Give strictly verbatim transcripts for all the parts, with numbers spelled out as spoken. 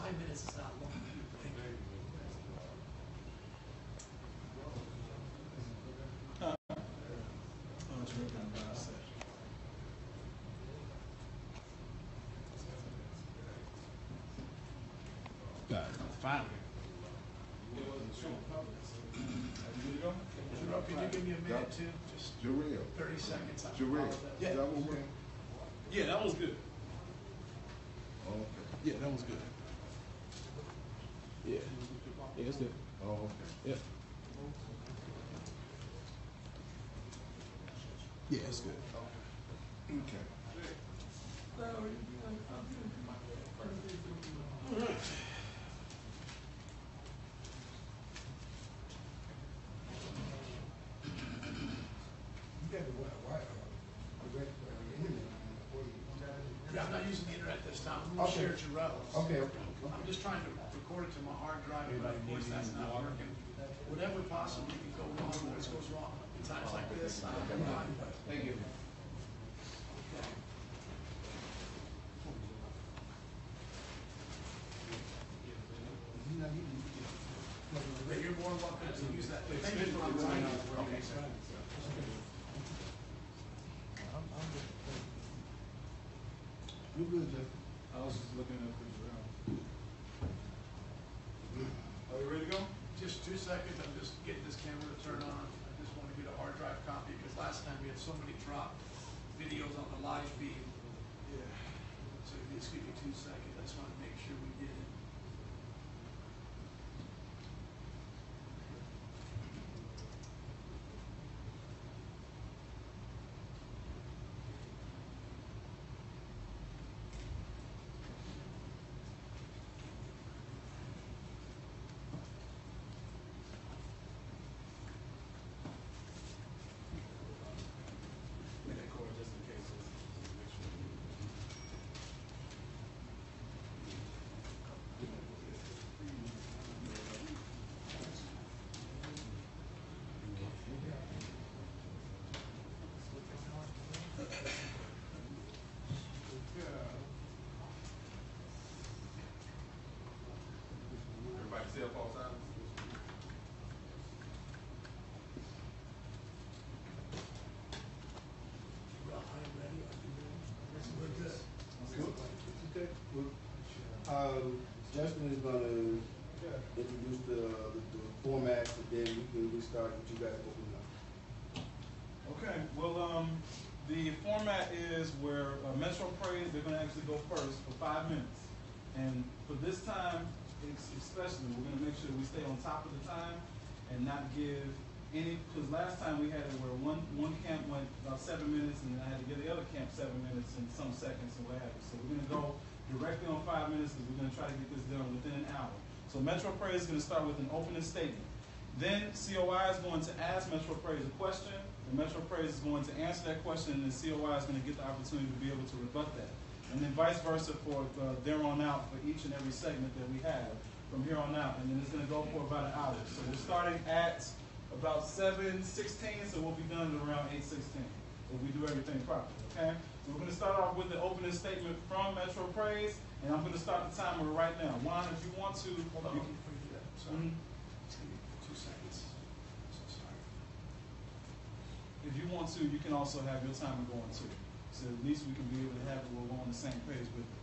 five minutes is not long. Thank you. God, finally. Jerome, can you give me a minute too? Just Jarrell. thirty seconds. I Jarrell. apologize. Is that one working? Yeah, that was good. Okay. Yeah, that was good. Yeah. Yeah, it's good. Oh, okay. Yeah. Yeah, it's good. Okay. Yeah, I'm not using the internet this time. I'm Okay. share Jerome. Okay, okay. I'm just trying to record it to my hard drive, but of course that's not working. Whatever possibly can go wrong, always goes wrong. In times like this, I don't know. Thank you. But you're more welcome to use that. Thank you for reminding me. Okay, sir. You good, Jeff? I was just looking at the ground. Are you ready to go? Just two seconds, I'm just getting this camera to turn on. I just want to get a hard drive copy because last time we had so many drop videos on the live feed. Yeah. So just give me two seconds. I just want to make sure we get it. Just in case. Everybody cell phone silence? Well, I'm ready. Are you ready? We're good. Okay. Well, Um, Justin is gonna introduce the, the, the format, and then we can we start with you guys opening up. Okay, well, um, the format is where uh, Metro Praise, they're gonna actually go first for five minutes. And for this time, ex- especially, we're gonna make sure we stay on top of the time and not give any, because last time we had it where one, one camp went about seven minutes and then I had to give the other camp seven minutes and some seconds and what have you. So we're gonna go directly on five minutes because we're gonna try to get this done within an hour. So Metro Praise is gonna start with an opening statement. Then C O I is going to ask Metro Praise a question, and Metro Praise is going to answer that question, and then C O I is going to get the opportunity to be able to rebut that. And then vice versa for uh, there on out for each and every segment that we have from here on out. And then it's going to go for about an hour. So we're starting at about seven sixteen, so we'll be done at around eight sixteen if we do everything properly, okay? So we're going to start off with the opening statement from Metro Praise, and I'm going to start the timer right now. Juan, if you want to, Hold on, you can, before you do that. Sorry. Mhm. Just give me two seconds. So sorry. If you want to, you can also have your timer going too. So at least we can be able to have it where we're on the same page with it.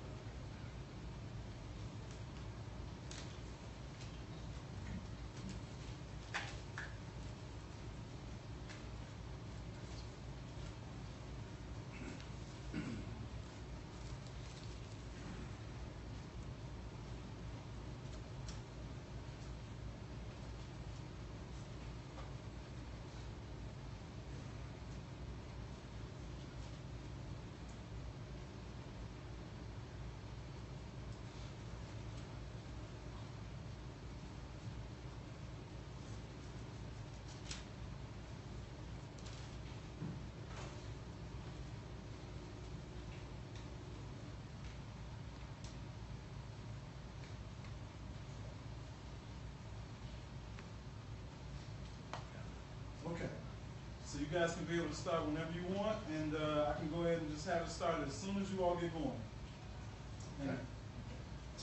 Okay. So you guys can be able to start whenever you want, and uh, I can go ahead and just have it started as soon as you all get going. Okay. So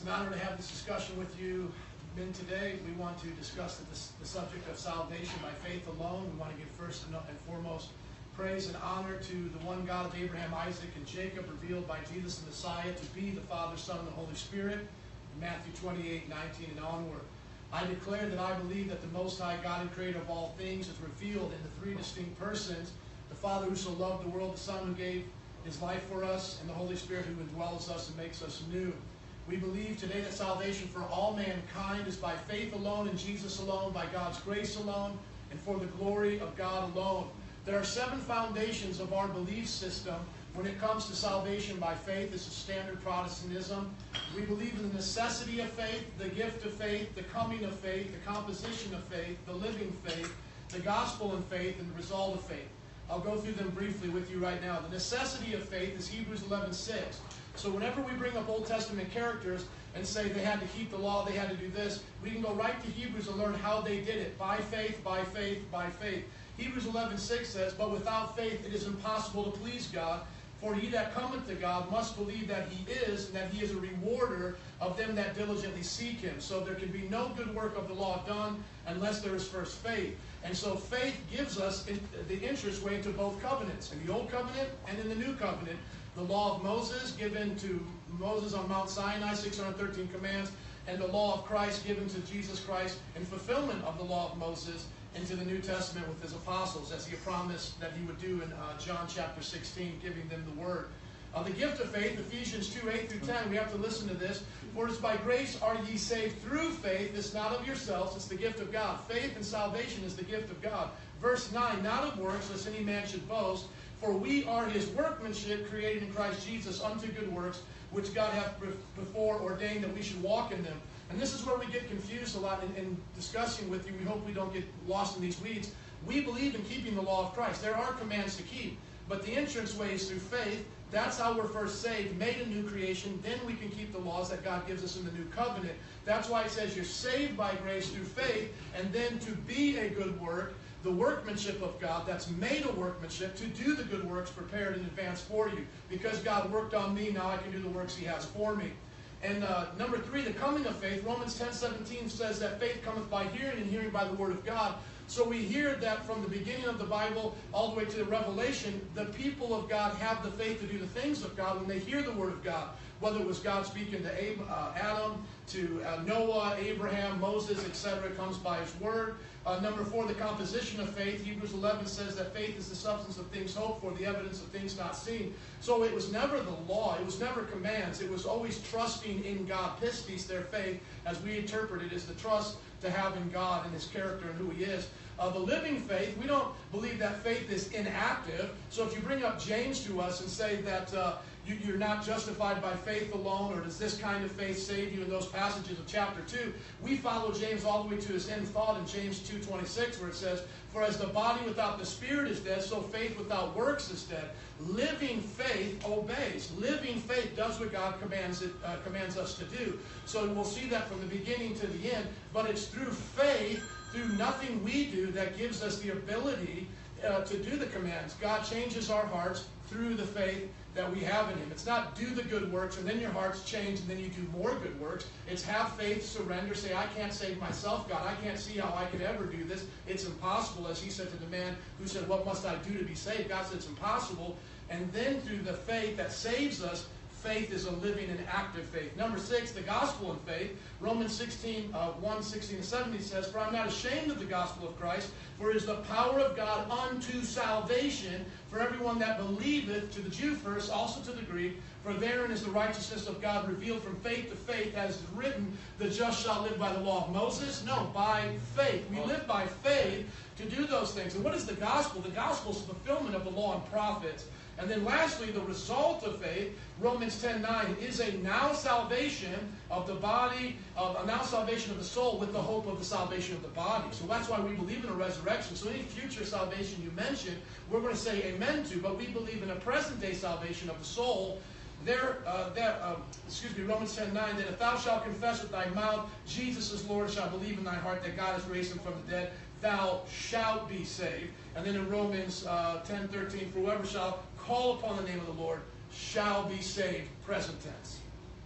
an honor to have this discussion with you. Men, today we want to discuss the, the subject of salvation by faith alone. We want to give first and foremost praise and honor to the one God of Abraham, Isaac, and Jacob, revealed by Jesus the Messiah to be the Father, Son, and the Holy Spirit, in Matthew twenty-eight, nineteen, and onward. I declare that I believe that the Most High God and Creator of all things is revealed in the three distinct persons: the Father who so loved the world, the Son who gave His life for us, and the Holy Spirit who indwells us and makes us new. We believe today that salvation for all mankind is by faith alone, in Jesus alone, by God's grace alone, and for the glory of God alone. There are seven foundations of our belief system when it comes to salvation by faith. This is standard Protestantism. We believe in the necessity of faith, the gift of faith, the coming of faith, the composition of faith, the living faith, the gospel in faith, and the result of faith. I'll go through them briefly with you right now. The necessity of faith is Hebrews eleven six. So whenever we bring up Old Testament characters and say they had to keep the law, they had to do this, we can go right to Hebrews and learn how they did it. By faith, by faith, by faith. Hebrews eleven six says, "But without faith it is impossible to please God. For he that cometh to God must believe that He is, and that He is a rewarder of them that diligently seek Him." So there can be no good work of the law done unless there is first faith. And so faith gives us the entrance way into both covenants, in the Old Covenant and in the New Covenant. The law of Moses given to Moses on Mount Sinai, six hundred thirteen commands, and the law of Christ given to Jesus Christ in fulfillment of the law of Moses into the New Testament with His apostles, as He promised that He would do in uh, John chapter sixteen, giving them the word. Uh, the gift of faith, Ephesians two, eight through ten, we have to listen to this. "For it is by grace are ye saved through faith. It's not of yourselves, it's the gift of God." Faith and salvation is the gift of God. Verse nine, "Not of works, lest any man should boast. For we are His workmanship, created in Christ Jesus unto good works, which God hath before ordained that we should walk in them." And this is where we get confused a lot in, in discussing with you. We hope we don't get lost in these weeds. We believe in keeping the law of Christ. There are commands to keep. But the entrance way is through faith. That's how we're first saved, made a new creation. Then we can keep the laws that God gives us in the new covenant. That's why it says you're saved by grace through faith, and then to be a good work, the workmanship of God, that's made a workmanship, to do the good works prepared in advance for you. Because God worked on me, now I can do the works He has for me. And uh, number three, the coming of faith. Romans ten seventeen says that faith cometh by hearing, and hearing by the word of God. So we hear that from the beginning of the Bible all the way to the Revelation, the people of God have the faith to do the things of God when they hear the word of God. Whether it was God speaking to Ab uh, Adam, to uh, Noah, Abraham, Moses, et cetera, it comes by His word. Uh, number four, the composition of faith. Hebrews eleven says that faith is the substance of things hoped for, the evidence of things not seen. So it was never the law. It was never commands. It was always trusting in God. Pistis, their faith, as we interpret it, is the trust to have in God and His character and who He is. Uh, the living faith, we don't believe that faith is inactive. So if you bring up James to us and say that uh, you, you're not justified by faith alone, or does this kind of faith save you in those passages of chapter two, we follow James all the way to his end thought in James two twenty-six, where it says, "For as the body without the spirit is dead, so faith without works is dead." Living faith obeys. Living faith does what God commands it uh, commands us to do. So we'll see that from the beginning to the end. But it's through faith, through nothing we do, that gives us the ability uh, to do the commands. God changes our hearts through the faith that we have in Him. It's not do the good works and then your hearts change and then you do more good works. It's have faith, surrender, say, "I can't save myself, God. I can't see how I could ever do this. It's impossible," as He said to the man who said, "What must I do to be saved?" God said it's impossible. And then through the faith that saves us, faith is a living and active faith. Number six, the gospel in faith. Romans sixteen, uh, one, sixteen, and seventeen says, "For I am not ashamed of the gospel of Christ, for it is the power of God unto salvation for everyone that believeth, to the Jew first, also to the Greek. For therein is the righteousness of God revealed from faith to faith, as is written, the just shall live by the law of Moses." No, by faith. We live by faith to do those things. And what is the gospel? The gospel is the fulfillment of the law and prophets. And then lastly, the result of faith, Romans ten nine, is a now salvation of the body, of a now salvation of the soul, with the hope of the salvation of the body. So that's why we believe in a resurrection. So any future salvation you mention, we're going to say amen to, but we believe in a present day salvation of the soul. There, uh, there, uh, excuse me, Romans ten nine, "That if thou shalt confess with thy mouth Jesus is Lord, shalt believe in thy heart that God has raised Him from the dead, thou shalt be saved." And then in Romans uh, ten thirteen, "For whoever shall call upon the name of the Lord shall be saved," present tense.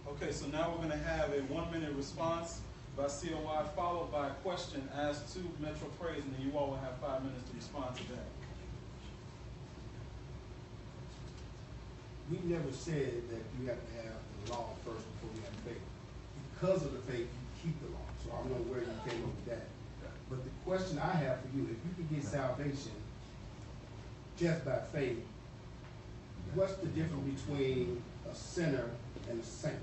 Okay, so now we're gonna have a one-minute response by C O I, followed by a question asked to Metro Praise, and then you all will have five minutes to respond to that. We never said that you have to have the law first before you have faith. Because of the faith, you keep the law. So I don't know where you came up with that. But the question I have for you, if you can get salvation just by faith, what's the difference between a sinner and a saint?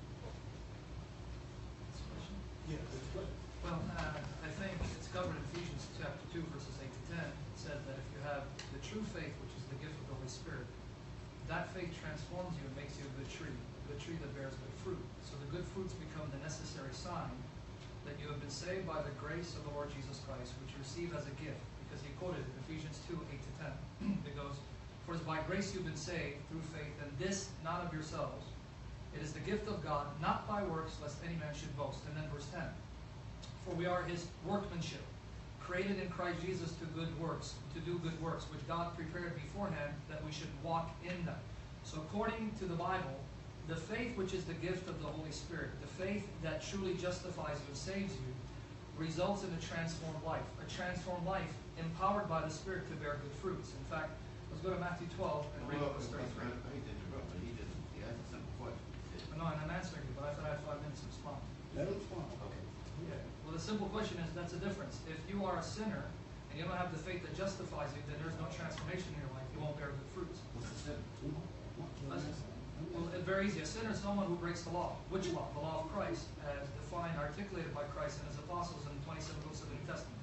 Yeah, that's right. Well, uh, I think it's covered in Ephesians chapter two, verses eight to ten. It says that if you have the true faith, which is the gift of the Holy Spirit, that faith transforms you and makes you a good tree, a good tree that bears good fruit. So the good fruits become the necessary sign that you have been saved by the grace of the Lord Jesus Christ, which you receive as a gift. Because he quoted Ephesians two, eight to ten. It goes, "For it is by grace you've been saved through faith, and this not of yourselves. It is the gift of God, not by works, lest any man should boast." And then verse ten. "For we are his workmanship, created in Christ Jesus to good works, to do good works, which God prepared beforehand that we should walk in them." So according to the Bible, the faith which is the gift of the Holy Spirit, the faith that truly justifies you and saves you, results in a transformed life. A transformed life empowered by the Spirit to bear good fruits. In fact, let's go to Matthew twelve and read Well, verse thirty-three. I hate to interrupt, but he just, he asked a simple question. He said, No, and I'm answering you, but I thought I had five minutes to respond. Let them respond. okay. Yeah. Well, the simple question is, that's a difference. If you are a sinner and you don't have the faith that justifies you, then there's no transformation in your life. You won't bear good fruits. What's the sin? Listen. Well, it's very easy. A sinner is someone who breaks the law. Which law? The law of Christ, as defined, articulated by Christ and his apostles in the twenty-seven books of the New Testament.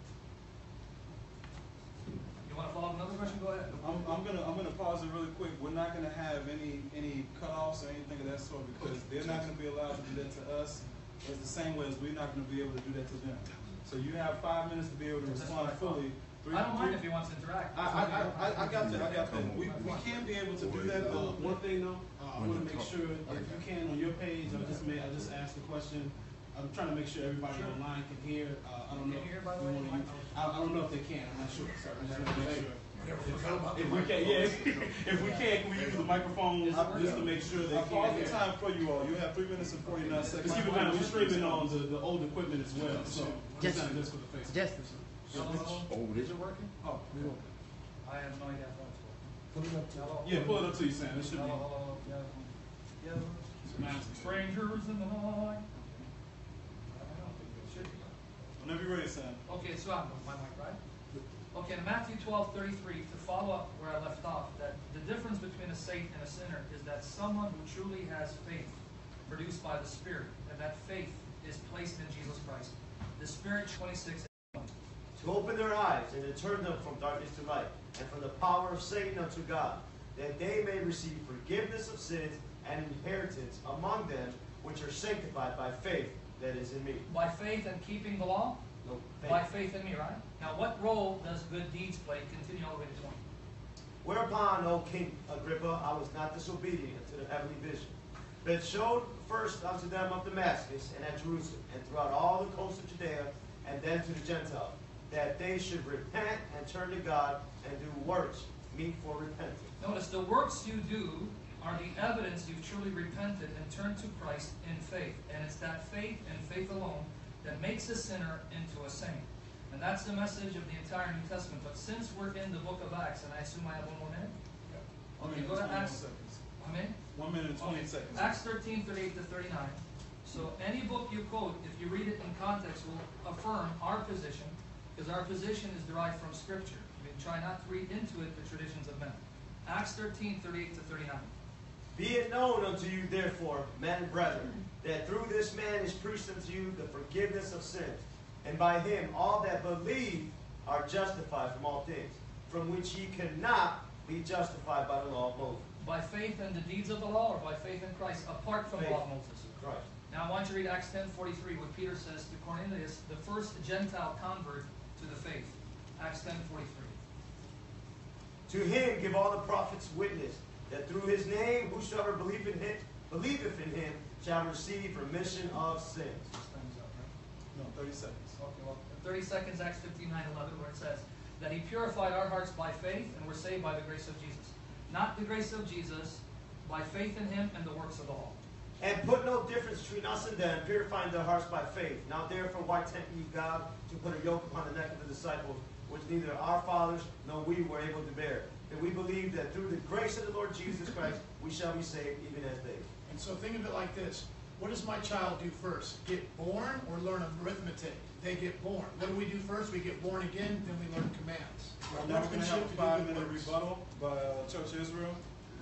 You want to follow up another question? Go ahead. I'm, I'm gonna I'm gonna pause it really quick. We're not gonna have any any cutoffs or anything of that sort because they're not gonna be allowed to do that to us. It's the same way as we're not gonna be able to do that to them. So you have five minutes to be able to respond fully. Three, I don't mind three- if he wants to interact. I, I, I, I got that, I got that. We, we can be able to do that though. One thing though, uh, I wanna make sure if you can on your page, I just made, I just asked the question. I'm trying to make sure everybody Sure. online can hear, uh, I don't know. Can you hear, by the if way? we wanna use- I, I don't know if they can, I'm not sure, so I just wanna make sure. Yeah, we forgot about the If we can, yeah, if, if we can, can we use the microphone Is it working? just to make sure they I can paused the hear? time for you all. You have three minutes and forty-nine seconds. Just keep in mind, we're streaming on the, the old equipment as well, so it's not just for the Facebook. Justice. Hello, hello? Oh, Is it working? Oh, I have no idea how it's working. Put it up to Hello? yeah, pull it up to you, Sam. It should be. Hello, hello, hello. Yeah. Yeah. Strangers in the night. I don't know. It should be. Whenever you're ready, Sam. Okay, so I'm with my mic, right? Okay, in Matthew twelve thirty-three, to follow up where I left off, that the difference between a saint and a sinner is that someone who truly has faith produced by the Spirit, and that faith is placed in Jesus Christ. The Spirit, twenty-six. To open their eyes and to turn them from darkness to light, and from the power of Satan unto God, that they may receive forgiveness of sins and inheritance among them which are sanctified by faith that is in me. By faith and keeping the law? No, By faith. faith in me, right? Now, what role does good deeds play? Continue all the way to twenty. Whereupon, O King Agrippa, I was not disobedient to the heavenly vision, but showed first unto them of Damascus and at Jerusalem, and throughout all the coast of Judea, and then to the Gentiles, that they should repent and turn to God and do works meet for repentance. Notice the works you do are the evidence you've truly repented and turned to Christ in faith. And it's that faith and faith alone that makes a sinner into a saint. And that's the message of the entire New Testament. But since we're in the book of Acts, and I assume I have one more minute? One Okay, minute go to and twenty-one Acts. seconds. I'm in? One minute and twenty Okay. seconds. Acts thirteen, thirty-eight to thirty-nine. So any book you quote, if you read it in context, will affirm our position, because our position is derived from Scripture. We try not to read into it the traditions of men. Acts thirteen, thirty-eight to thirty-nine. Be it known unto you, therefore, men and brethren, that through this man is preached unto you the forgiveness of sins, and by him all that believe are justified from all things, from which ye cannot be justified by the law of Moses. By faith in the deeds of the law, or by faith in Christ, apart from the law of Faith. Moses? Christ. Now I want you to read Acts ten forty-three, what Peter says to Cornelius, the first Gentile convert to the faith. Acts ten forty-three. To him give all the prophets witness, that through his name whosoever believeth in him, believeth in him shall receive remission of sins. Time's up, right? No, thirty seconds. Okay, well, in thirty seconds, Acts fifteen, nine, eleven, where it says that he purified our hearts by faith and were saved by the grace of Jesus. Not the grace of Jesus, by faith in him and the works of the law. And put no difference between us and them, purifying their hearts by faith. Now therefore, why tempt ye God to put a yoke upon the neck of the disciples, which neither our fathers nor we were able to bear? And we believe that through the grace of the Lord Jesus Christ, we shall be saved even as they. And so think of it like this. What does my child do first? Get born or learn arithmetic? They get born. What do we do first? We get born again, then we learn commands. Right now, we're going to have a Workmanship to do five-minute good works. rebuttal by uh, Church Israel.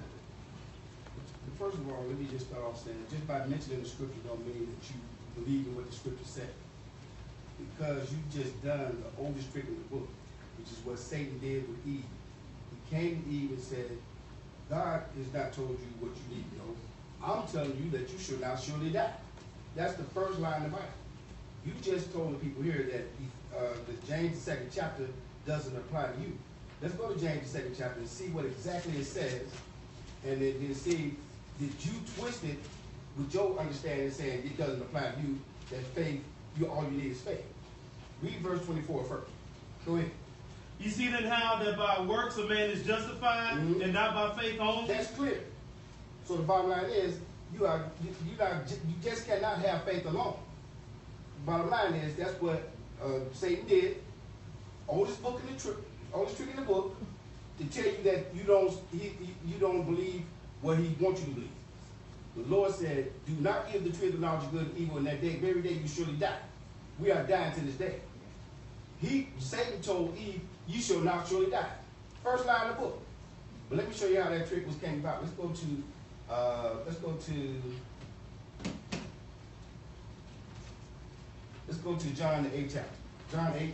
First of all, let me just start off saying, just by mentioning the scripture don't mean that you believe in what the scripture said. Because you just done the oldest trick in the book, which is what Satan did with Eve. He came to Eve and said, God has not told you what you need to know. I'm telling you that you should not surely die. That's the first line of the Bible. You just told the people here that uh, the James the second chapter doesn't apply to you. Let's go to James the second chapter and see what exactly it says, and then, then see, did you twist it with your understanding saying it doesn't apply to you, that faith, you all you need is faith. Read verse twenty-four first. Go ahead. You see then how that by works a man is justified, Mhm. and not by faith only? That's clear. So the bottom line is, you are you, you not you just cannot have faith alone. Bottom line is, that's what uh, Satan did. Oldest book in the trick, oldest trick in the book, to tell you that you don't he, he, you don't believe what he wants you to believe. The Lord said, "Do not eat of the tree of the knowledge of good and evil, and that day, very day, you surely die." We are dying to this day. He, Satan, told Eve, "You shall not surely die." First line of the book. But let me show you how that trick was came about. Let's go to, uh, let's go to, let's go to John the eighth chapter. John eight.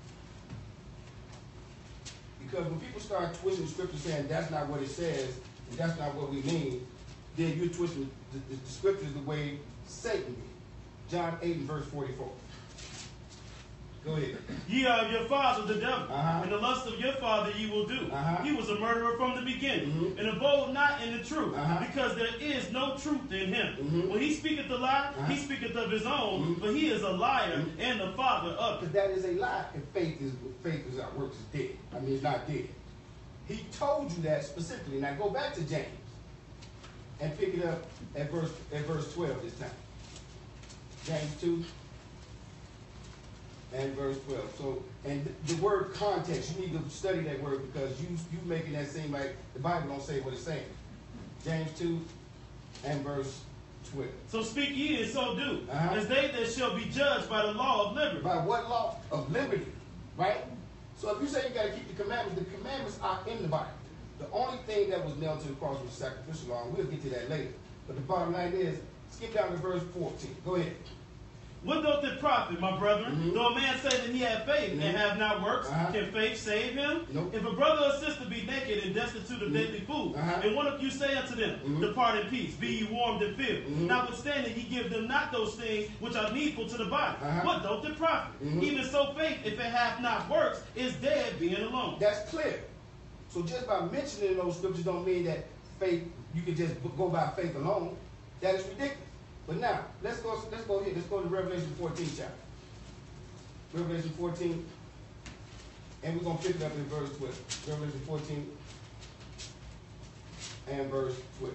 Because when people start twisting scripture saying that's not what it says, and that's not what we mean, then you're twisting the, the, the scriptures the way Satan did. John eight and verse forty-four. Go ahead. Ye are of your father the devil, Uh-huh. and the lust of your father ye will do. Uh-huh. He was a murderer from the beginning, Mhm. and abode not in the truth, Uh-huh. because there is no truth in him. Mhm. When he speaketh a lie, Uh-huh. he speaketh of his own, Mhm. but he is a liar Mhm. and the father of it. Because that is a lie. If faith is faith is our works is dead. I mean, it's not dead. He told you that specifically. Now go back to James and pick it up at verse at verse twelve this time. James two and verse twelve. So, and the, the word context, you need to study that word because you you making that seem like the Bible don't say what it's saying. James two and verse twelve. So speak ye and so do, Uh-huh. as they that shall be judged by the law of liberty. By what law? Of liberty, right? So if you say you got to keep the commandments, the commandments are in the Bible. The only thing that was nailed to the cross was sacrificial law, and we'll get to that later. But the bottom line is, skip down to verse fourteen. Go ahead. What doth it profit, my brethren, Mhm. though a man say that he have faith Mhm. and have not works? Uh-huh. Can faith save him? Nope. If a brother or sister be naked and destitute of Mhm. daily food, Uh-huh. and one of you say unto them, Mhm. Depart in peace, be ye warmed and filled. Mhm. Notwithstanding, ye give them not those things which are needful to the body. Uh-huh. What doth it profit? Mhm. Even so, faith, if it hath not works, is dead, being alone. That's clear. So just by mentioning those scriptures don't mean that faith, you can just go by faith alone. That is ridiculous. But now, let's go, let's go here. Let's go to Revelation fourteen chapter. Revelation fourteen, and we're going to pick it up in verse twelve. Revelation fourteen and verse twelve.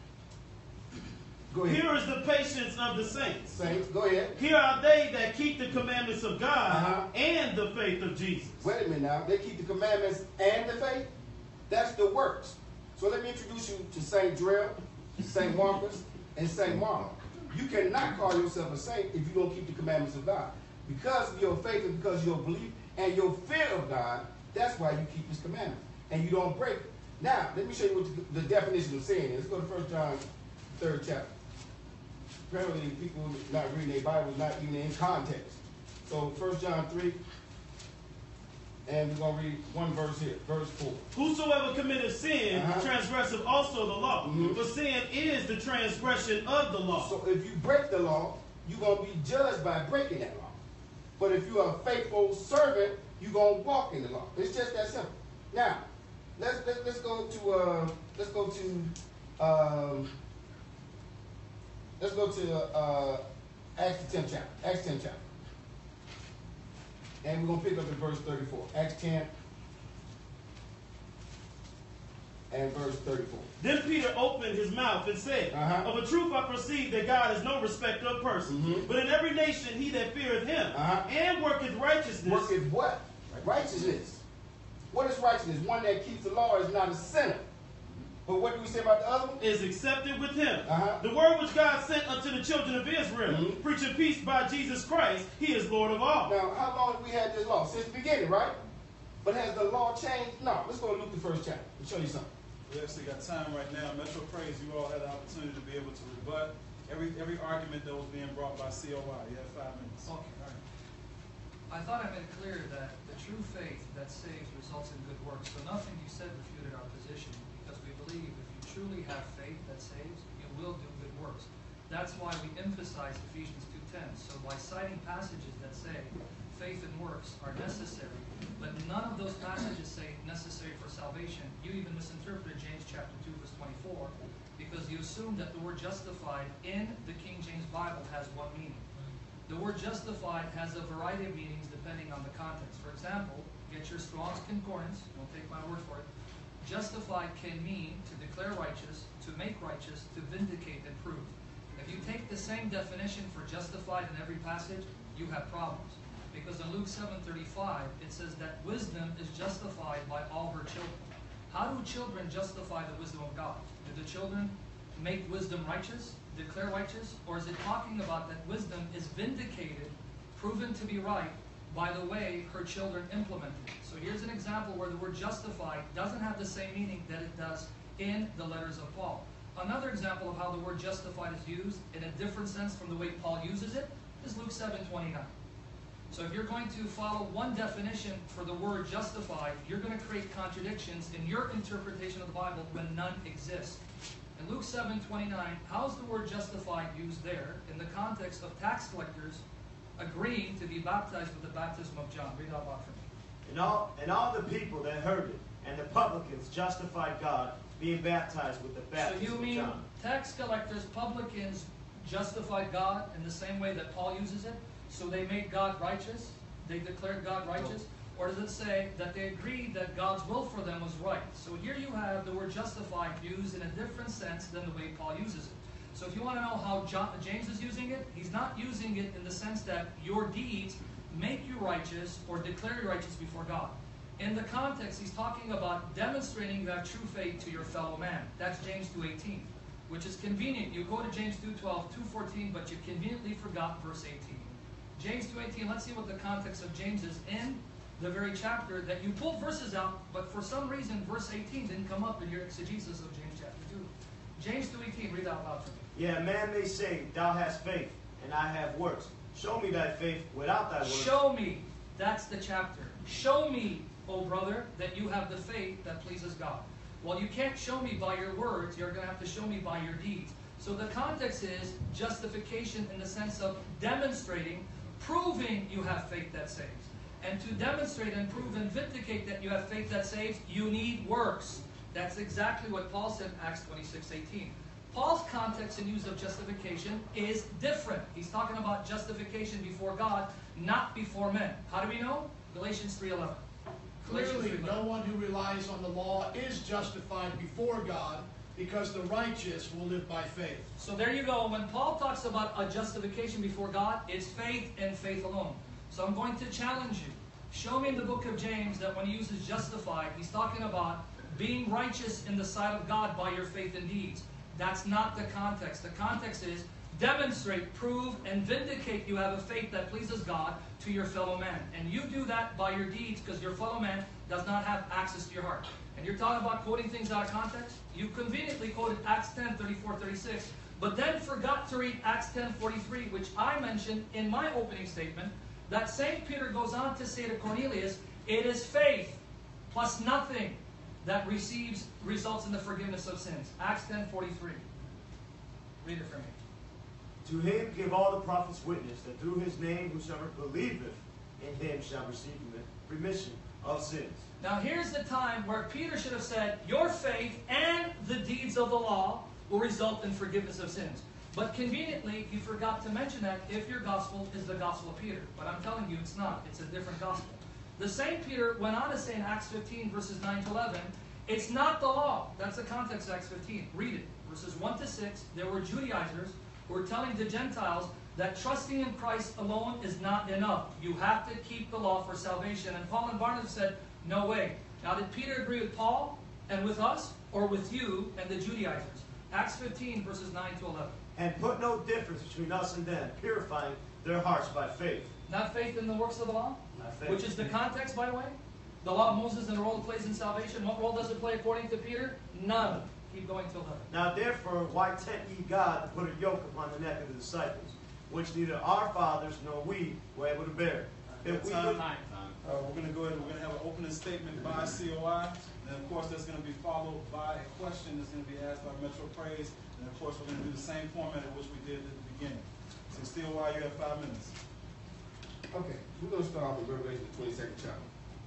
Go ahead. Here is the patience of the saints. Saints, go ahead. Here are they that keep the commandments of God Uh-huh. and the faith of Jesus. Wait a minute now. They keep the commandments and the faith? That's the works. So let me introduce you to Saint Drell, Saint Marcus, and Saint Marlon. You cannot call yourself a saint if you don't keep the commandments of God. Because of your faith and because of your belief and your fear of God, that's why you keep his commandments. And you don't break it. Now, let me show you what the, the definition of sin is. Let's go to First John, third chapter. Apparently, people not reading their Bibles, not even in context. So, First John three, and we're going to read one verse here, verse four. Whosoever committeth sin Uh-huh. transgresseth also the law. Mhm. For sin is the transgression of the law. So if you break the law, you're going to be judged by breaking that law. But if you're a faithful servant, you're going to walk in the law. It's just that simple. Now, let's let's, let's go to uh, let's go to um, let's go to uh, Acts the tenth chapter. Acts ten chapter. And we're going to pick up at verse thirty-four. Acts ten and verse thirty-four. Then Peter opened his mouth and said, Uh-huh. Of a truth I perceive that God is no respecter of persons, Mhm. but in every nation he that feareth him, Uh-huh. and worketh righteousness, Work is what? Righteousness. What is righteousness? One that keeps the law is not a sinner. But what do we say about the other one? is accepted with him. Uh-huh. The word which God sent unto the children of Israel, Mhm. preaching peace by Jesus Christ, he is Lord of all. Now, how long have we had this law? Since the beginning, right? But has the law changed? No. Let's go to Luke, the first chapter, and show you something. We actually got time right now. Metro Praise, you all had the opportunity to be able to rebut every every argument that was being brought by C O I. You have five minutes. Okay, all right. I thought I made it clear that the true faith that saves results in good works. So nothing you said refuted our position, because we believe if you truly have faith that saves, you will do good works. That's why we emphasize Ephesians two ten. So by citing passages that say faith and works are necessary, but none of those passages say necessary for salvation, you even misinterpreted James chapter two verse twenty-four, because you assume that the word justified in the King James Bible has one meaning. The word justified has a variety of meanings depending on the context. For example, get your Strong's Concordance, don't take my word for it. Justified can mean to declare righteous, to make righteous, to vindicate and prove. If you take the same definition for justified in every passage, you have problems. Because in Luke seven thirty-five, it says that wisdom is justified by all her children. How do children justify the wisdom of God? Do the children make wisdom righteous, declare righteous? Or is it talking about that wisdom is vindicated, proven to be right, by the way her children implement it? So here's an example where the word justified doesn't have the same meaning that it does in the letters of Paul. Another example of how the word justified is used in a different sense from the way Paul uses it is Luke seven twenty-nine. So if you're going to follow one definition for the word justified, you're going to create contradictions in your interpretation of the Bible when none exist. In Luke seven twenty-nine, how's the word justified used there in the context of tax collectors agreeing to be baptized with the baptism of John? Read out loud for me. And all, and all the people that heard it, and the publicans justified God, being baptized with the So baptism you of mean John. tax collectors, publicans justified God in the same way that Paul uses it? So they made God righteous? They declared God righteous? Or does it say that they agreed that God's will for them was right? So here you have the word justified used in a different sense than the way Paul uses it. So if you want to know how John, James is using it, he's not using it in the sense that your deeds make you righteous or declare you righteous before God. In the context, he's talking about demonstrating you have true faith to your fellow man. That's James two eighteen, which is convenient. You go to James two twelve, two fourteen, but you conveniently forgot verse eighteen. James two eighteen, let's see what the context of James is in the very chapter that you pulled verses out, but for some reason verse eighteen didn't come up in your exegesis of James chapter two. James two eighteen, read out loud for me. Yeah, a man may say, Thou hast faith, and I have works. Show me thy faith without thy works. Show me, that's the chapter. Show me, O brother, that you have the faith that pleases God. Well, you can't show me by your words, you're going to have to show me by your deeds. So the context is justification in the sense of demonstrating, proving you have faith that saves. And to demonstrate and prove and vindicate that you have faith that saves, you need works. That's exactly what Paul said in Acts twenty-six eighteen. Paul's context and use of justification is different. He's talking about justification before God, not before men. How do we know? Galatians three eleven. Clearly, no one who relies on the law is justified before God, because the righteous will live by faith. So there you go. When Paul talks about a justification before God, it's faith and faith alone. So I'm going to challenge you. Show me in the book of James that when he uses justified, he's talking about being righteous in the sight of God by your faith and deeds. That's not the context. The context is demonstrate, prove, and vindicate you have a faith that pleases God to your fellow man. And you do that by your deeds because your fellow man does not have access to your heart. And you're talking about quoting things out of context? You conveniently quoted Acts ten, thirty-four, thirty-six, but then forgot to read Acts ten, forty-three, which I mentioned in my opening statement, that Saint Peter goes on to say to Cornelius, it is faith plus nothing that receives, results in the forgiveness of sins. Acts ten, forty-three. Read it for me. To him give all the prophets witness that through his name whosoever believeth in him shall receive remission of sins. Now here's the time where Peter should have said, your faith and the deeds of the law will result in forgiveness of sins. But conveniently, he forgot to mention that if your gospel is the gospel of Peter. But I'm telling you, it's not. It's a different gospel. The Saint Peter went on to say in Acts fifteen, verses nine to eleven, It's not the law. That's the context of Acts fifteen. Read it. Verses one to six. There were Judaizers who were telling the Gentiles that trusting in Christ alone is not enough. You have to keep the law for salvation. And Paul and Barnabas said, no way. Now, did Peter agree with Paul and with us, or with you and the Judaizers? Acts fifteen, verses nine to eleven. And put no difference between us and them, purifying their hearts by faith. Not faith in the works of the law? Not faith. Which is the context, by the way? The law of Moses and the role it plays in salvation. What role does it play according to Peter? None. Keep going till eleven. Now therefore, why tempt ye God to put a yoke upon the neck of the disciples, which neither our fathers nor we were able to bear? If we Time. would- Uh, we're gonna go ahead and we're gonna have an opening statement by C O I, and of course that's gonna be followed by a question that's gonna be asked by Metro Praise, and of course we're gonna do the same format in which we did at the beginning. So C O I, you have five minutes. Okay, we're gonna start off with Revelation, the twenty-second chapter.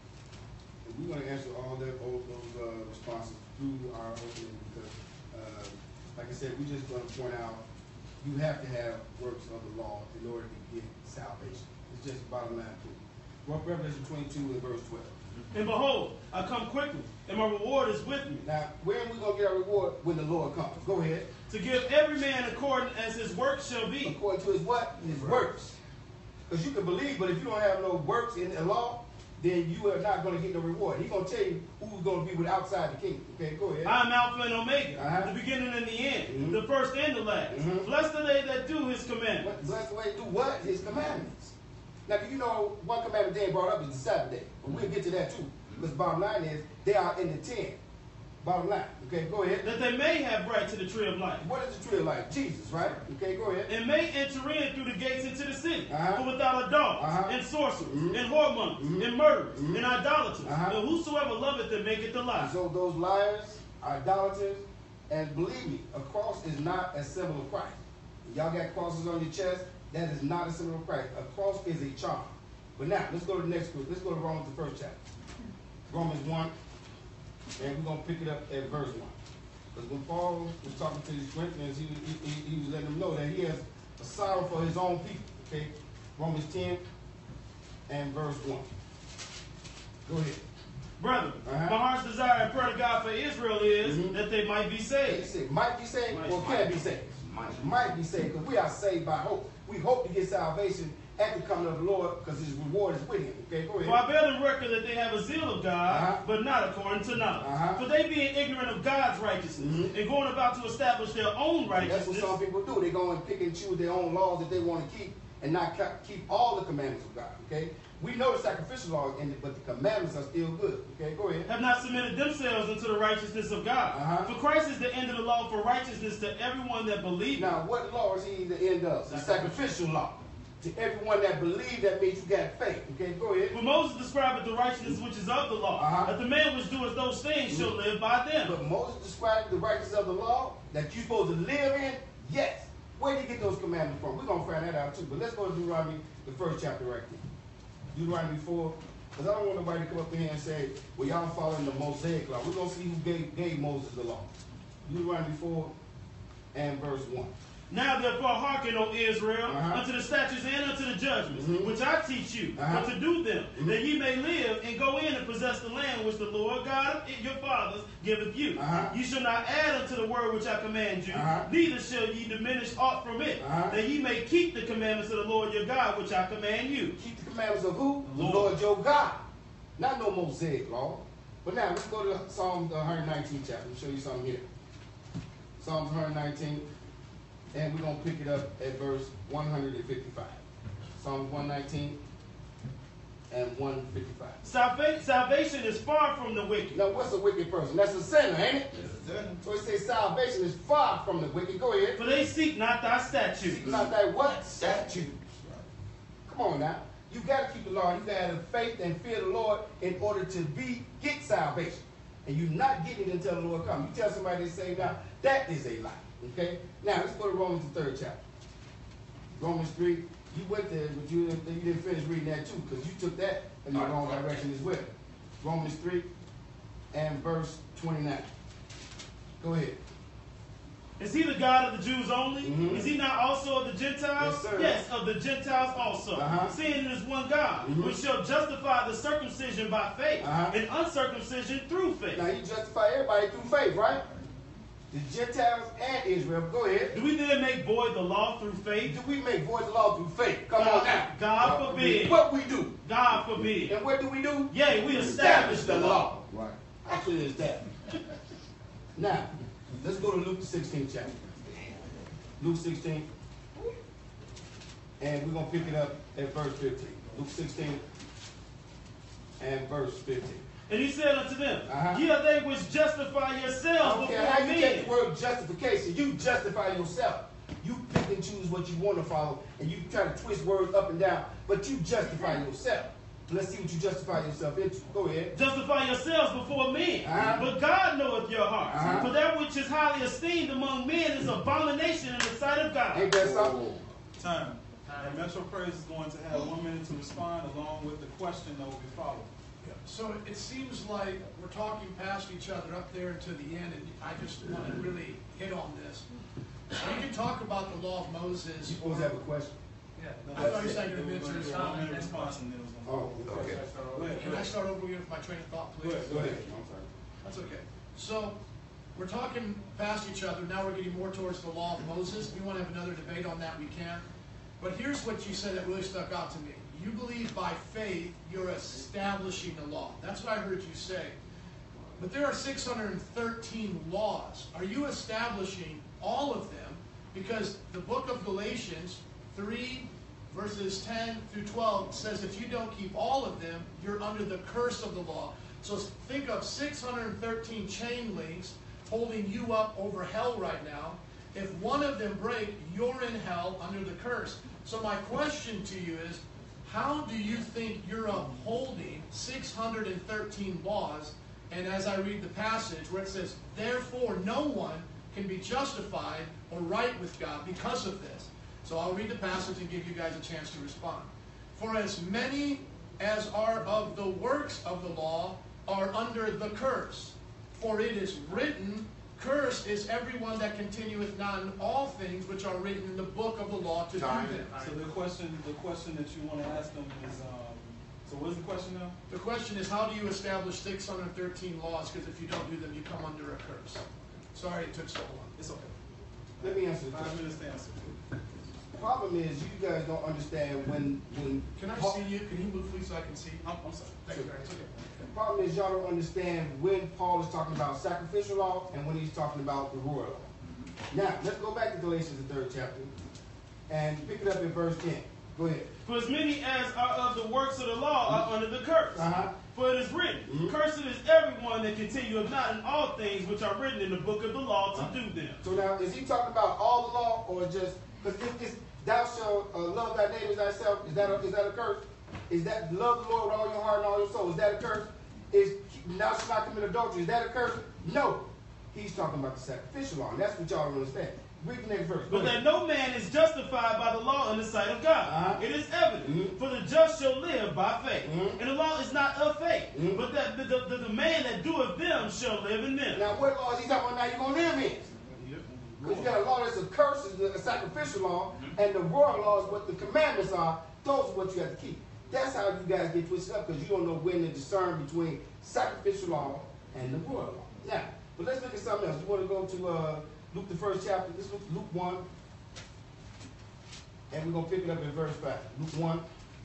And we're gonna answer all that, all those, uh, responses through our opening, because, uh, like I said, we just gonna point out, you have to have works of the law in order to get salvation. It's just bottom line to it. Revelation twenty-two and verse twelve. And behold, I come quickly, and my reward is with me, Now, where are we gonna get our reward when the Lord comes? Go ahead. to give every man according as his work shall be. According to his what? His works. Because you can believe, but if you don't have no works in the law, then you are not going to get no reward. He's going to tell you who's going to be with outside the kingdom. Okay, go ahead. I am Alpha and Omega, Uh-huh. the beginning and the end, Mhm. the first and the last. Mhm. Blessed are they that do his commandments. What- Bless the way to do what? His commandments. Now, do you know one commandment they ain't brought up is the Sabbath day? But we'll get to that too. Because bottom line is, they are in the ten. Bottom line. Okay, go ahead. That they may have right to the tree of life, What is the tree of life? Jesus, right? Okay, go ahead. and may enter in through the gates into the city. Uh-huh. For without a dogs, Uh-huh. and sorcerers, Mhm. and whoremongers, Mhm. and murderers, Mhm. and idolaters, Uh-huh. and whosoever loveth them maketh the lie. So those liars, idolaters, and believe me, a cross is not a symbol of Christ. Y'all got crosses on your chest, that is not a symbol of Christ. A cross is a charm. But now, let's go to the next group. Let's go to Romans, the first chapter. Romans one, and we're going to pick it up at verse one. Because when Paul was talking to these Corinthians, he, he, he, he was letting them know that he has a sorrow for his own people. Okay? Romans ten and verse one. Go ahead. Brethren, Uh-huh. my heart's desire and prayer to God for Israel is Mhm. that they might be He saved. said, might be saved Might. or can be saved. Might. Might be saved, because we are saved by hope. We hope to get salvation at the coming of the Lord, because his reward is with him. Okay, go For ahead. I bear them record that they have a zeal of God, Uh-huh. but not according to knowledge. Uh-huh. For they being ignorant of God's righteousness, Mhm. and going about to establish their own That's what righteousness, some people do. They go and pick and choose their own laws that they want to keep and not ca- keep all the commandments of God. Okay? We know the sacrificial law ended, but the commandments are still good. Okay, go ahead. have not submitted themselves unto the righteousness of God. Uh-huh. For Christ is the end of the law for righteousness to everyone that believes. Now, what law is he the end of? The sacrificial law. To everyone that believes, that means you got faith. Okay, go ahead. For Moses described the righteousness which is of the law, Uh-huh. that the man which doeth those things shall live by them. But Moses described the righteousness of the law that you're supposed to live in. Yes. Where did he get those commandments from? We're going to find that out too. But let's go to Deuteronomy, the first chapter right there. Deuteronomy four. Because I don't want nobody to come up in here and say, well, y'all following the Mosaic law. We're going to see who gave, gave Moses the law. Deuteronomy four and verse one. Now therefore hearken, O Israel, Uh-huh. unto the statutes and unto the judgments, Mhm. which I teach you, Uh-huh. but to do them, Mhm. that ye may live and go in and possess the land which the Lord God of your fathers giveth you. Uh-huh. You shall not add unto the word which I command you, Uh-huh. neither shall ye diminish aught from it, Uh-huh. that ye may keep the commandments of the Lord your God which I command you. Keep the commandments of who? The The Lord. Lord your God. Not no Mosaic law. But now let's go to Psalm one nineteen chapter. Let me show you something here. Psalms one nineteen, and we're going to pick it up at verse one fifty-five. Psalms one nineteen and one fifty-five. Salva- salvation is far from the wicked. Now, what's a wicked person? That's a sinner, ain't it? So it says salvation is far from the wicked. Go ahead. For they seek not thy statutes. Not that what? Statutes. Come on now. You got to keep the law. You got to have faith and fear the Lord in order to be get salvation. And you're not getting it until the Lord comes. You tell somebody to say now, that is a lie. Okay? Now, let's go to Romans, the third chapter. Romans three. You went there, but you didn't, you didn't finish reading that too, because you took that in the wrong direction as well. Romans three and verse twenty-nine. Go ahead. Is he the God of the Jews only? Mhm. Is he not also of the Gentiles? Yes, sir. of the Gentiles also. Uh-huh. Seeing it is one God, Mhm. which shall justify the circumcision by faith Uh-huh. and uncircumcision through faith. Now you justify everybody through faith, right? The Gentiles and Israel. Go ahead. Do we then make void the law through faith? Do we make void the law through faith? Come on now. God forbid. What we do? God forbid. And what do we do? Yea, we establish the law. Right. Actually, it's that. Now, let's go to Luke the sixteenth chapter. Luke sixteen. And we're going to pick it up at verse fifteen. Luke sixteen and verse fifteen. And he said unto them, Uh-huh. Ye are they which justify yourselves Okay, before how you take men. the word justification? You justify yourself. You pick and choose what you want to follow, and you try to twist words up and down, but you justify yourself. Let's see what you justify yourself into. Go ahead. Justify yourselves before men. Uh-huh. But God knoweth your hearts. Uh-huh. For that which is highly esteemed among men is abomination in the sight of God. Ain't that something? Time. And Metro Praise is going to have one minute to respond along with the question that will be followed. Yeah, so it seems like we're talking past each other up there to the end, and I just want to really hit on this. We can talk about the law of Moses. You supposed to have a question. Yeah. I thought you said you were It was going going to to be a one minute response and then it was going to. Oh, okay. Go ahead, Can go I ahead. start over again with my train of thought, Go please? ahead. Go ahead. I'm sorry. That's okay. So, we're talking past each other. Now we're getting more towards the law of Moses. We want to have another debate on that, we can. But here's what you said that really stuck out to me. You believe by faith you're establishing the law. That's what I heard you say. But there are six hundred thirteen laws. Are you establishing all of them? Because the book of Galatians three, verses ten through twelve says if you don't keep all of them, you're under the curse of the law. So think of six hundred thirteen chain links holding you up over hell right now. If one of them break, you're in hell under the curse. So my question to you is, how do you think you're upholding six hundred thirteen laws? And as I read the passage where it says, therefore no one can be justified or right with God because of this. So I'll read the passage and give you guys a chance to respond. For as many as are of the works of the law are under the curse. For it is written, cursed is everyone that continueth not in all things which are written in the book of the law to do Time. them. So the question, the question that you want to ask them is, um, so what is the question now? The question is, how do you establish six hundred thirteen laws? Because if you don't do them, you come under a curse. Sorry it took so long. It's okay. Let me answer the Five question. minutes to answer. The problem is you guys don't understand when when. Can I Paul- see you? Can you move please so I can see? I'm, I'm sorry. Thank you, Barry. It's okay. The problem is y'all don't understand when Paul is talking about sacrificial law and when he's talking about the royal law. Now, let's go back to Galatians, the third chapter, and pick it up in verse ten. Go ahead. For as many as are of the works of the law are under the curse. Uh-huh. For it is written, Mhm. Cursed is everyone that continueth not in all things which are written in the book of the law to do them. So now, is he talking about all the law or just, because if it's, thou shalt uh, love thy neighbor as thyself, is that, a, is that a curse? Is that love the Lord with all your heart and all your soul? Is that a curse? Is thou shalt not commit adultery? Is that a curse? No. He's talking about the sacrificial law, and that's what y'all don't understand. Read the next verse. Go But ahead. that no man is justified by the law in the sight of God. Uh-huh. It is evident. Mhm. For the just shall live by faith. Mhm. And the law is not of faith. Mhm. But that the, the, the man that doeth them shall live in them. Now, what law is he talking about now you're going to live in? Because you got a law that's a curse, is a sacrificial law, and the royal law is what the commandments are. Those are what you have to keep. That's how you guys get twisted up, because you don't know when to discern between sacrificial law and the royal law. Now, but let's look at something else. You want to go to uh, Luke, the first chapter. Let's look at Luke one. And we're going to pick it up in verse five. Luke one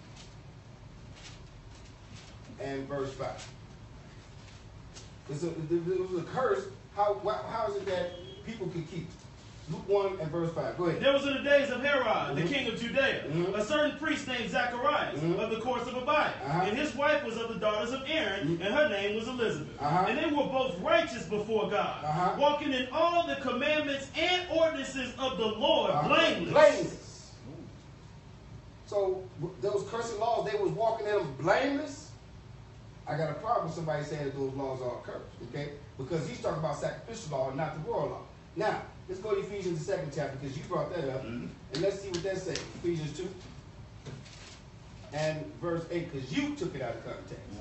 and verse five. It's a, it was a curse. How, how is it that people could keep? Luke one and verse five. Go ahead. There was in the days of Herod, the Mhm. king of Judea, Mhm. a certain priest named Zacharias Mhm. of the course of Abiah. Uh-huh. And his wife was of the daughters of Aaron, Mhm. and her name was Elizabeth. Uh-huh. And they were both righteous before God, Uh-huh. walking in all the commandments and ordinances of the Lord, Uh, blameless. Blameless. So w- those cursing laws, they was walking in them blameless. I got a problem with somebody saying that those laws are cursed, okay? Because he's talking about sacrificial law and not the royal law. Now, let's go to Ephesians, the second chapter, because you brought that up. Mhm. And let's see what that says. Ephesians two and verse eight, because you took it out of context.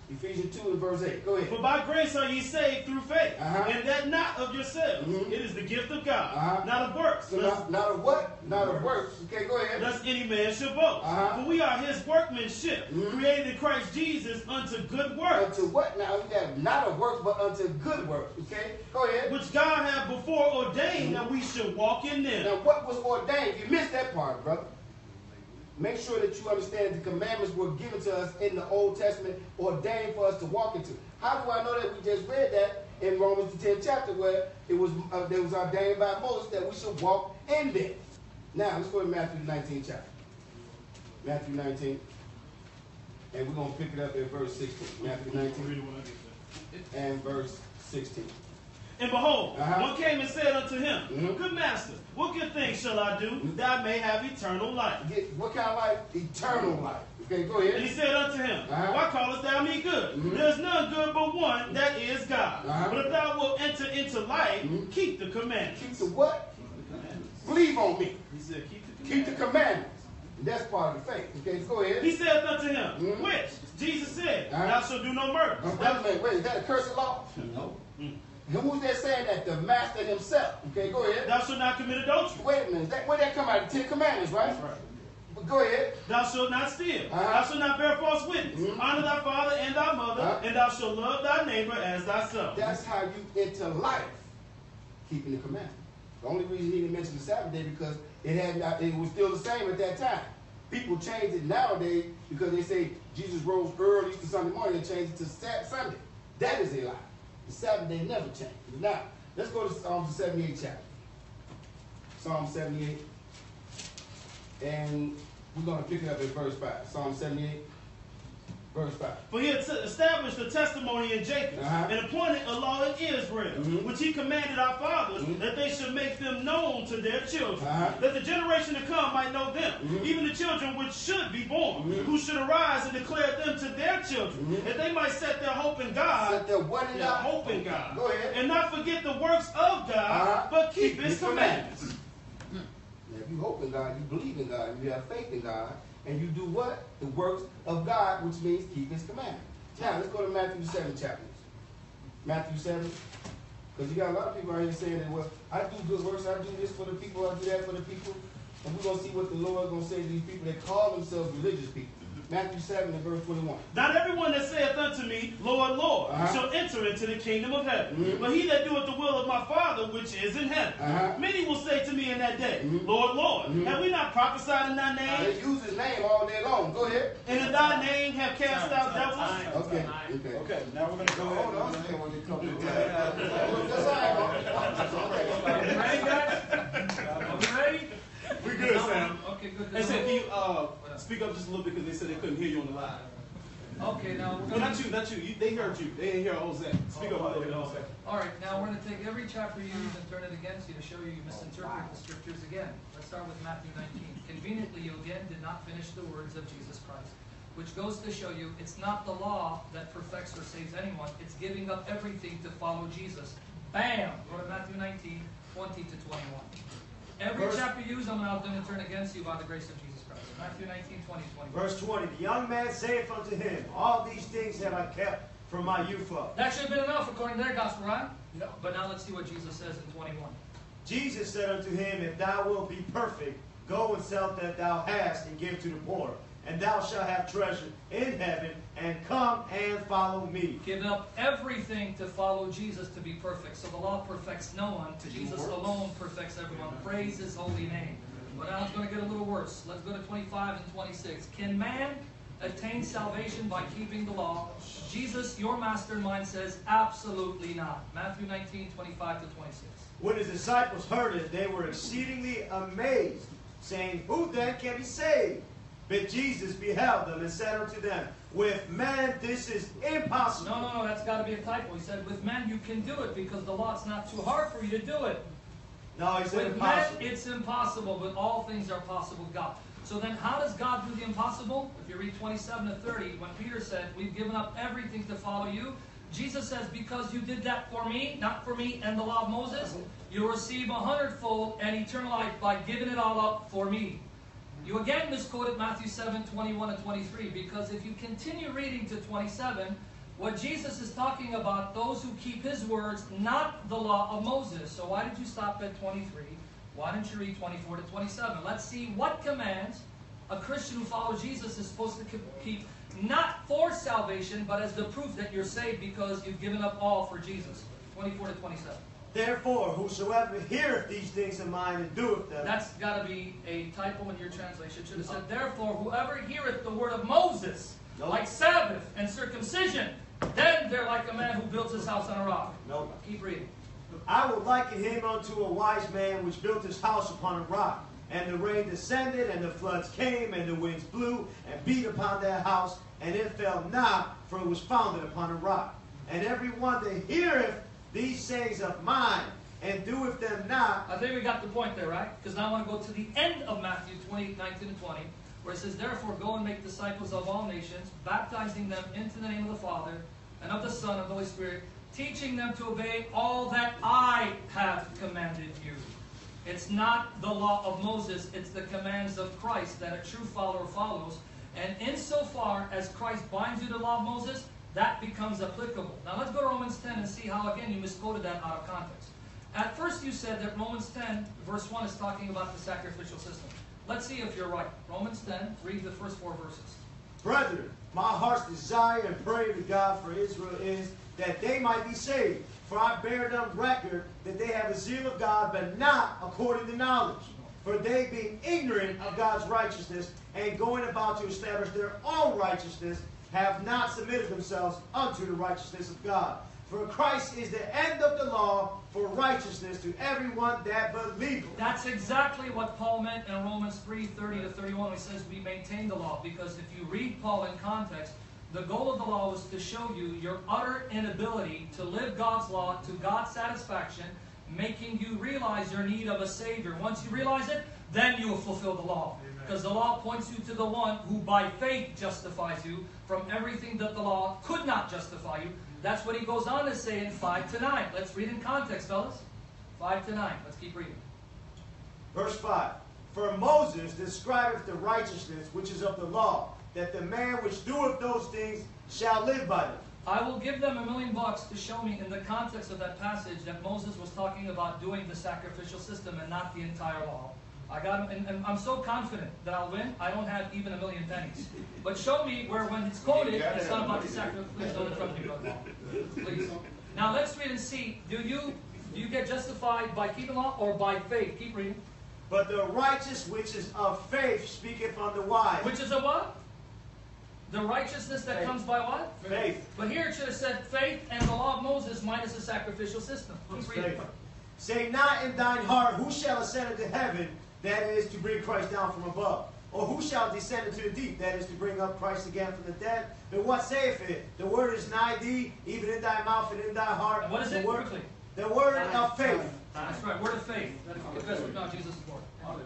Ephesians two and verse eight. Go ahead. For by grace are ye saved through faith, Uh-huh. and that not of yourselves. Mhm. It is the gift of God, Uh-huh. not of works, So lest, not, not a what? Not a works. Okay, go ahead. lest any man should boast. Uh-huh. For we are his workmanship, Mhm. created in Christ Jesus unto good works, Unto what now? You got not a works, but unto good works. Okay, go ahead. which God hath before ordained that we should walk in them. Now, what was ordained? You missed that part, brother. Make sure that you understand the commandments were given to us in the Old Testament, ordained for us to walk into. How do I know that? We just read that in Romans the tenth chapter, where it was uh, it was ordained by Moses that we should walk in them. Now, let's go to Matthew nineteen chapter. Matthew nineteen, and we're going to pick it up at verse sixteen. Matthew nineteen Read it when I get there. and verse sixteen. And behold, Uh-huh. one came and said unto him, Mhm. Good master, what good thing shall I do that I may have eternal life? Get, what kind of life? Eternal life. Okay, go ahead. And he said unto him, Uh-huh. Why callest thou me good? Mhm. There is none good but one, that is God. Uh-huh. But if thou wilt enter into life, Mhm. keep the commandments. Keep the what? Believe on me. He said, Keep the Keep the commandments. commandments. That's part of the faith. Okay, go ahead. He said unto him, Mhm. Which? Jesus said, Uh-huh. Thou shalt do no murder. Uh, wait a minute, wait, is that a curse of law? No. And who's that saying that? The master himself. Okay, go ahead. Thou shalt not commit adultery. Wait a minute, that, where that come out? The Ten Commandments, right? That's right. But go ahead. Thou shalt not steal. Uh-huh. Thou shalt not bear false witness. Mhm. Honor thy father and thy mother, Uh-huh. and thou shalt love thy neighbor as thyself. That's how you enter life, keeping the commandments. The only reason he didn't mention the Sabbath day because it had not, it was still the same at that time. People change it nowadays because they say Jesus rose early to Sunday morning and changed it to Sat- Sunday. That is a lie. The Sabbath day never changed. Now, let's go to Psalm seventy-eight chapter. Psalm seventy-eight. And we're going to pick it up at verse five. Psalm seventy-eight, verse five. For he had established a testimony in Jacob, Uh-huh. and appointed a law in Israel, Mhm. which he commanded our fathers, Mhm. that they should make them known to their children, Uh-huh. that the generation to come might know them, Mhm. even the children which should be born, Mhm. who should arise and declare them to their children, Mhm. that they might set their hope in God, Set their what in their God? hope in God, Go ahead. and not forget the works of God, Uh-huh. but keep Keep his his commandments. Now, if you hope in God, you believe in God, you have faith in God, and you do what? The works of God, which means keep his commandments. Now, let's go to Matthew seven chapters. Matthew seven. Because you got a lot of people out here saying that, well, I do good works, I do this for the people, I do that for the people. And we're going to see what the Lord is going to say to these people that call themselves religious people. Matthew seven and verse twenty-one. Not everyone that saith unto me, Lord, Lord, Uh-huh. shall enter into the kingdom of heaven, Mhm. but he that doeth the will of my Father which is in heaven. Uh-huh. Many will say to me in that day, Mhm. Lord, Lord, Mhm. have we not prophesied in thy Uh, name, they use his name all day long. Go ahead. and in thy name have cast out devils? Okay. Okay. Okay, now we're going to go ahead. Hold on, say when it comes to That's all right. Ready, guys? Are we ready? We good, Sam. Okay, good. They said, can you uh, speak up just a little bit because they said they couldn't hear you on the live. Okay, now we're Well, gonna. not you, not you. you they heard you. They didn't hear Jose. Speak up a little bit, Jose. All right, now we're going to take every chapter you use and turn it against you to show you you misinterpret the scriptures again. Let's start with Matthew nineteen. Conveniently, you again did not finish the words of Jesus Christ, which goes to show you it's not the law that perfects or saves anyone. It's giving up everything to follow Jesus. Bam! Go to Matthew nineteen, twenty to twenty-one. Every Verse- chapter you use, I'm now going to turn against you by the grace of Jesus Christ. Matthew nineteen, twenty, twenty-one. Verse twenty, the young man saith unto him, All these things have I kept from my youth up. That should have been enough according to their gospel, right? No. But now let's see what Jesus says in twenty-one. Jesus said unto him, If thou wilt be perfect, go and sell that thou hast, and give to the poor, and thou shalt have treasure in heaven, and come and follow me. Giving up everything to follow Jesus to be perfect. So the law perfects no one. Jesus alone perfects everyone. Praise his holy name. But now it's going to get a little worse. Let's go to twenty-five and twenty-six. Can man attain salvation by keeping the law? Jesus, your master and mine, says absolutely not. Matthew nineteen, twenty-five to twenty-six. When his disciples heard it, they were exceedingly amazed, saying, Who then can be saved? But Jesus beheld them and said unto them, With man this is impossible. No, no, no, that's got to be a typo. He said, with men you can do it because the law is not too hard for you to do it. No, he said With men impossible. it's impossible, but all things are possible with God. So then how does God do the impossible? If you read twenty-seven to thirty, when Peter said, we've given up everything to follow you, Jesus says, because you did that for me, not for me and the law of Moses, you'll receive a hundredfold and eternal life by giving it all up for me. You again misquoted Matthew seven, twenty-one and twenty-three, because if you continue reading to twenty-seven, What Jesus is talking about, those who keep his words, not the law of Moses. So why did you stop at twenty-three? Why don't you read twenty-four to twenty-seven? Let's see what commands a Christian who follows Jesus is supposed to keep, not for salvation, but as the proof that you're saved because you've given up all for Jesus. twenty-four to twenty-seven. Therefore, whosoever heareth these things of mine and doeth them. That's got to be a typo in your translation. It should have said, therefore, whoever heareth the word of Moses, Nope. like Sabbath and circumcision, then they're like a man who builds his house on a rock. Nope. Keep reading. I will liken him unto a wise man which built his house upon a rock. And the rain descended, and the floods came, and the winds blew, and beat upon that house, and it fell not, for it was founded upon a rock. And every one that heareth these sayings of mine, and doeth them not. I think we got the point there, right? Because now I want to go to the end of Matthew twenty, nineteen and twenty, where it says, therefore go and make disciples of all nations, baptizing them into the name of the Father, and of the Son, and of the Holy Spirit, teaching them to obey all that I have commanded you. It's not the law of Moses, it's the commands of Christ that a true follower follows. And insofar as Christ binds you to the law of Moses, that becomes applicable. Now let's go to Romans ten and see how, again, you misquoted that out of context. At first you said that Romans ten, verse one, is talking about the sacrificial system. Let's see if you're right. Romans ten, read the first four verses. Brethren, my heart's desire and prayer to God for Israel is that they might be saved. For I bear them record that they have a zeal of God, but not according to knowledge. For they, being ignorant of God's righteousness, and going about to establish their own righteousness, have not submitted themselves unto the righteousness of God. For Christ is the end of the law for righteousness to everyone that believeth. That's exactly what Paul meant in Romans three, thirty to thirty-one. He says we maintain the law. Because if you read Paul in context, the goal of the law was to show you your utter inability to live God's law to God's satisfaction, making you realize your need of a Savior. Once you realize it, then you will fulfill the law. Because the law points you to the one who by faith justifies you from everything that the law could not justify you. That's what he goes on to say in five to nine. Let's read in context, fellas. five to nine. Let's keep reading. Verse five. For Moses describeth the righteousness which is of the law, that the man which doeth those things shall live by them. I will give them a million bucks to show me in the context of that passage that Moses was talking about doing the sacrificial system and not the entire law. I got him, and, and I'm so confident that I'll win, I don't have even a million pennies. But show me where, when it's quoted, it's not about the sacrifice. Please don't interrupt me, brother. Please. Now let's read and see. Do you do you get justified by keeping law or by faith? Keep reading. But the righteous which is of faith speaketh on the wise. Which is a what? The righteousness that Faith. comes by what? Faith. But here it should have said faith and the law of Moses minus the sacrificial system. Keep reading. Faith. Say not in thine heart, who shall ascend into heaven, that is to bring Christ down from above? Or who shall descend into the deep, that is to bring up Christ again from the dead? But what saith it? The word is nigh thee, even in thy mouth and in thy heart. And what is the it? word, Quickly. The word of faith. That's right. Word of faith. Confess with mouth Jesus is Lord.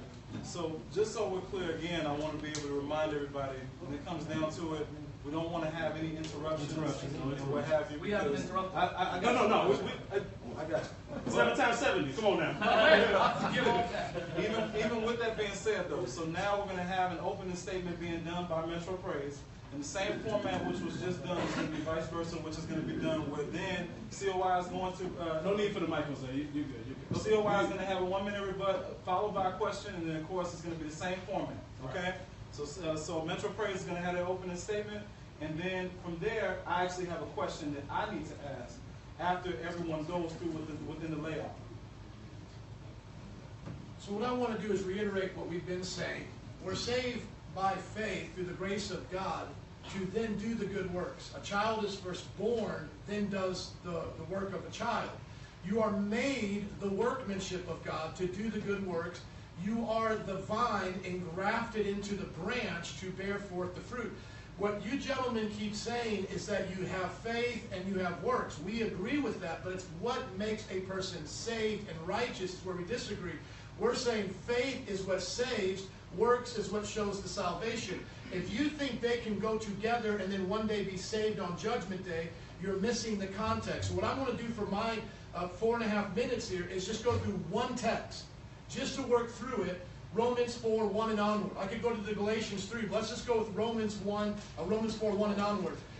So just so we're clear again, I want to be able to remind everybody, when it comes down to it, we don't want to have any interruptions, Interruptions, no or what have you. We haven't because interrupted. I, I, I No, no, no. We, we, I, I got you. seven times seventy. Come on now. Give all that. Even, even with that being said, though, so now we're going to have an opening statement being done by Metro Praise. In the same format which was just done, it's going to be vice versa, which is going to be done where then C O Y is going to, uh, No need for the mic, Jose. You, you good. You good. C O Y is going to have a one-minute rebut, followed by a question, and then, of course, it's going to be the same format, okay? So, uh, so Metro Praise is going to have their opening statement, and then from there, I actually have a question that I need to ask after everyone goes through within, within the layout. So what I want to do is reiterate what we've been saying. We're saved by faith through the grace of God to then do the good works. A child is first born, then does the, the work of a child. You are made the workmanship of God to do the good works. You are the vine engrafted into the branch to bear forth the fruit. What you gentlemen keep saying is that you have faith and you have works. We agree with that, but it's what makes a person saved and righteous is where we disagree. We're saying faith is what saves, works is what shows the salvation. If you think they can go together and then one day be saved on Judgment Day, you're missing the context. So what I'm going to do for my uh, four and a half minutes here is just go through one text, just to work through it. Romans four, one and onward. I could go to the Galatians three, but let's just go with Romans one, uh, Romans four, one and onward.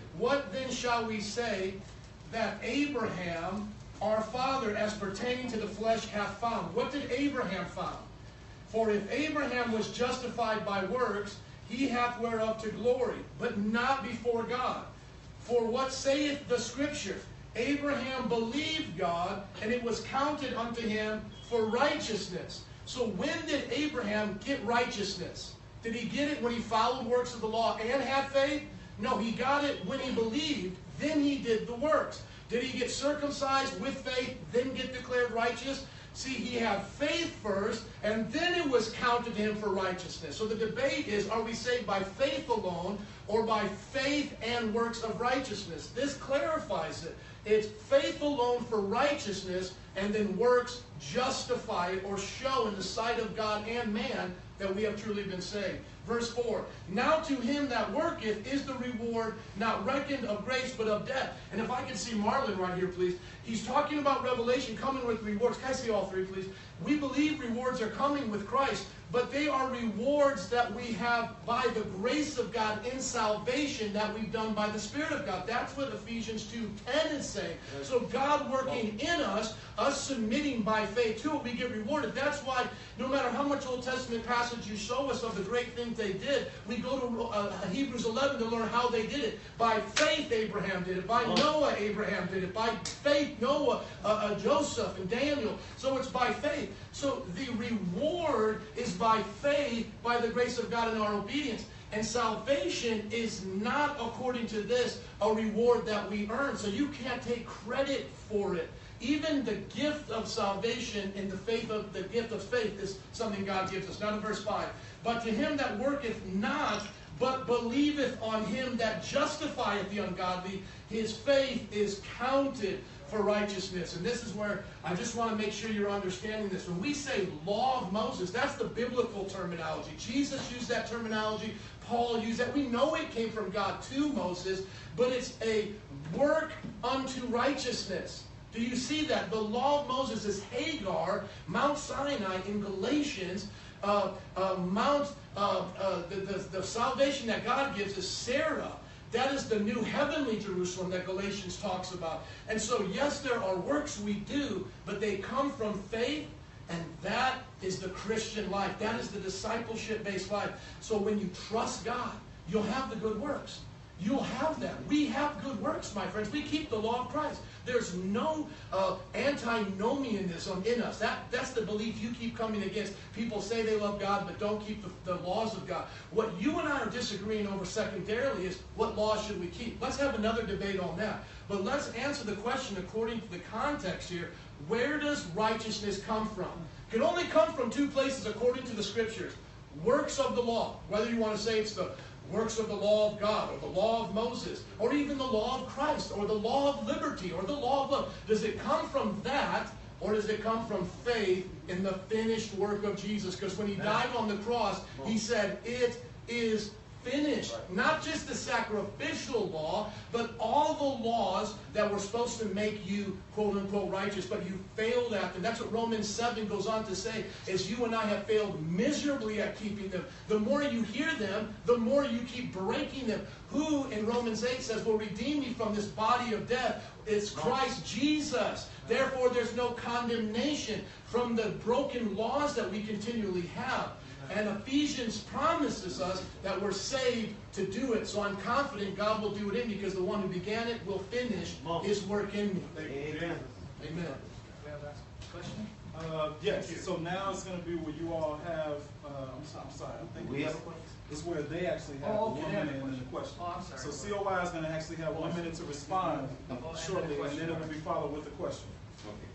What then shall we say that Abraham, our father, as pertaining to the flesh, hath found? What did Abraham found? For if Abraham was justified by works, he hath whereof to glory, but not before God. For what saith the Scripture? Abraham believed God, and it was counted unto him for righteousness. So when did Abraham get righteousness? Did he get it when he followed works of the law and had faith? No, he got it when he believed, then he did the works. Did he get circumcised with faith, then get declared righteous? See, he had faith first, and then it was counted to him for righteousness. So the debate is, are we saved by faith alone, or by faith and works of righteousness? This clarifies it. It's faith alone for righteousness, and then works justify it or show in the sight of God and man that we have truly been saved. Verse four, now to him that worketh is the reward not reckoned of grace but of debt. And if I can see Marlon right here, please. He's talking about Revelation coming with rewards. Can I see all three, please? We believe rewards are coming with Christ, but they are rewards that we have by the grace of God in salvation that we've done by the Spirit of God. That's what Ephesians two ten is saying. So God working in us, us submitting by faith to it, we get rewarded. That's why no matter how much Old Testament passage you show us of the great things they did, we go to uh, Hebrews eleven to learn how they did it. By faith Abraham did it. By Noah Abraham did it. By faith Noah, uh, uh, Joseph and Daniel. So it's by faith. So the reward is by faith, by the grace of God and our obedience. And salvation is not, according to this, a reward that we earn. So you can't take credit for it. Even the gift of salvation and the faith of the gift of faith is something God gives us. Now to verse five. But to him that worketh not, but believeth on him that justifieth the ungodly, his faith is counted for righteousness. And this is where I just want to make sure you're understanding this. When we say law of Moses, that's the biblical terminology. Jesus used that terminology. Paul used that. We know it came from God to Moses, but it's a work unto righteousness. Do you see that? The law of Moses is Hagar, Mount Sinai in Galatians. Uh, uh, Mount, uh, uh, the, the, the salvation that God gives is Sarah. That is the new heavenly Jerusalem that Galatians talks about. And so, yes, there are works we do, but they come from faith, and that is the Christian life. That is the discipleship-based life. So when you trust God, you'll have the good works. You'll have that. We have good works, my friends. We keep the law of Christ. There's no uh, antinomianism in us. That, that's the belief you keep coming against. People say they love God but don't keep the, the laws of God. What you and I are disagreeing over secondarily is what laws should we keep. Let's have another debate on that. But let's answer the question according to the context here. Where does righteousness come from? It can only come from two places according to the Scriptures. Works of the law. Whether you want to say it's the works of the law of God, or the law of Moses, or even the law of Christ, or the law of liberty, or the law of love. Does it come from that, or does it come from faith in the finished work of Jesus? Because when he died on the cross, he said, it is finished. Not just the sacrificial law, but all the laws that were supposed to make you, quote unquote, righteous, but you failed at them. That's what Romans seven goes on to say, is you and I have failed miserably at keeping them. The more you hear them, the more you keep breaking them. Who, in Romans eight, says, will redeem me from this body of death? It's Christ Jesus. Therefore, there's no condemnation from the broken laws that we continually have. And Ephesians promises us that we're saved to do it. So I'm confident God will do it in me, because the one who began it will finish his work in me. Amen. Amen. We have a question? Uh, yes, so now it's going to be where you all have, uh, I'm, sorry, I'm sorry, I'm thinking We have it's, a question? it's where they actually have Oh, the okay, one they have a minute and then the question. Oh, I'm sorry. So C O I is going to actually have one minute to respond Oh, and then a shortly, and question. then it will be followed with a question. Okay.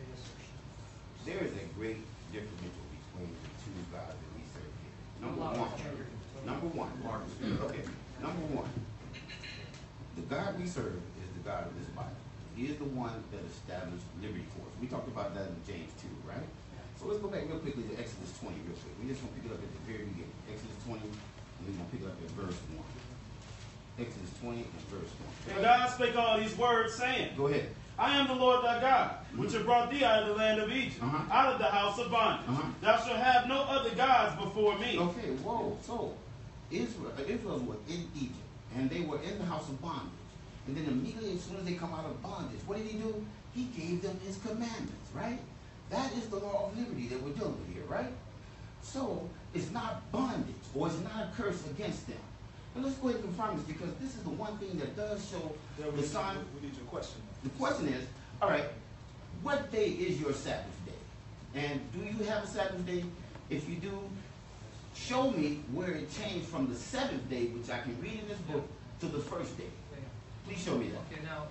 There is a great differential between the two gods that we serve here. Number one, number one, okay, number one, the God we serve is the God of this Bible. He is the one that established liberty for us. We talked about that in James two, right? So let's go back real quickly to Exodus twenty real quick. We just want to pick it up at the very beginning. Exodus twenty, and we're going to pick it up at verse one. Exodus twenty and verse one. And God spake all these words, saying, Go ahead. I am the Lord thy God, which have brought thee out of the land of Egypt, Uh-huh. out of the house of bondage. Uh-huh. Thou shalt have no other gods before me. Okay, whoa. So Israel, uh, Israel was in Egypt, and they were in the house of bondage. And then immediately, as soon as they come out of bondage, what did he do? He gave them his commandments, right? That is the law of liberty that we're dealing with here, right? So, it's not bondage, or it's not a curse against them. And let's go ahead and confirm this, because this is the one thing that does show Yeah, we the need- sign. We need your question. The question is, all right, what day is your Sabbath day? And do you have a Sabbath day? If you do, show me where it changed from the seventh day, which I can read in this book, to the first day. Please show me that. Okay, now,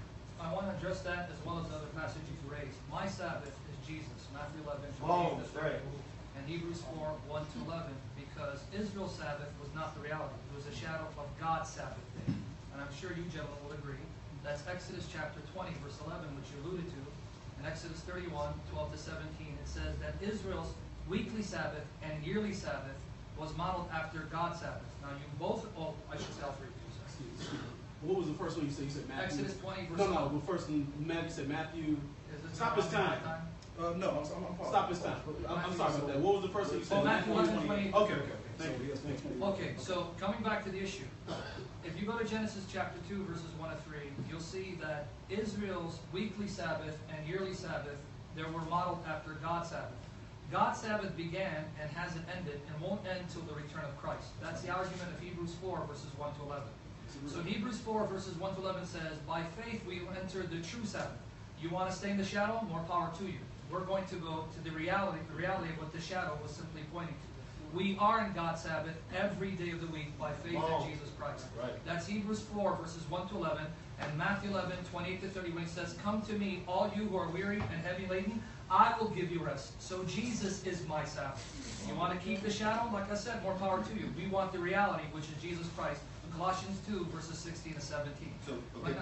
I want to address that as well as the other passage you've raised. My Sabbath is Jesus, Matthew eleven, Oh, twenty-eight, right. and Hebrews four, one to eleven, because Israel's Sabbath was not the reality. It was a shadow of God's Sabbath day. And I'm sure you gentlemen will agree. That's Exodus chapter twenty, verse eleven, which you alluded to. In Exodus thirty-one, twelve to seventeen, it says that Israel's weekly Sabbath and yearly Sabbath was modeled after God's Sabbath. Now, you both, oh, I should say all three of you, sorry. What was the first one you said? You said Matthew. Exodus twenty, verse No, no. one. Well, first in Matthew, you said Matthew. Is this Stop not his wrong? time. Uh, no, I'm, I'm, I'm following. Stop his time. I'm, I'm sorry about that. What was the first one you said? Oh, Matthew eleven, twenty-eight. Okay, okay, okay. Thank you. Thank you. Okay, so coming back to the issue, if you go to Genesis chapter two, verses one to three, you'll see that Israel's weekly Sabbath and yearly Sabbath, they were modeled after God's Sabbath. God's Sabbath began and hasn't ended and won't end till the return of Christ. That's the argument of Hebrews four, verses one to eleven. So Hebrews four, verses one to eleven says, by faith we enter the true Sabbath. You want to stay in the shadow? More power to you. We're going to go to the reality, the reality of what the shadow was simply pointing to. We are in God's Sabbath every day of the week by faith Wow. in Jesus Christ. Right. That's Hebrews four, verses one to eleven, and Matthew eleven, twenty-eight to thirty, when he says, come to me, all you who are weary and heavy laden, I will give you rest. So Jesus is my Sabbath. You want to keep the shadow? Like I said, more power to you. We want the reality, which is Jesus Christ. Colossians two, verses sixteen to seventeen. So, okay.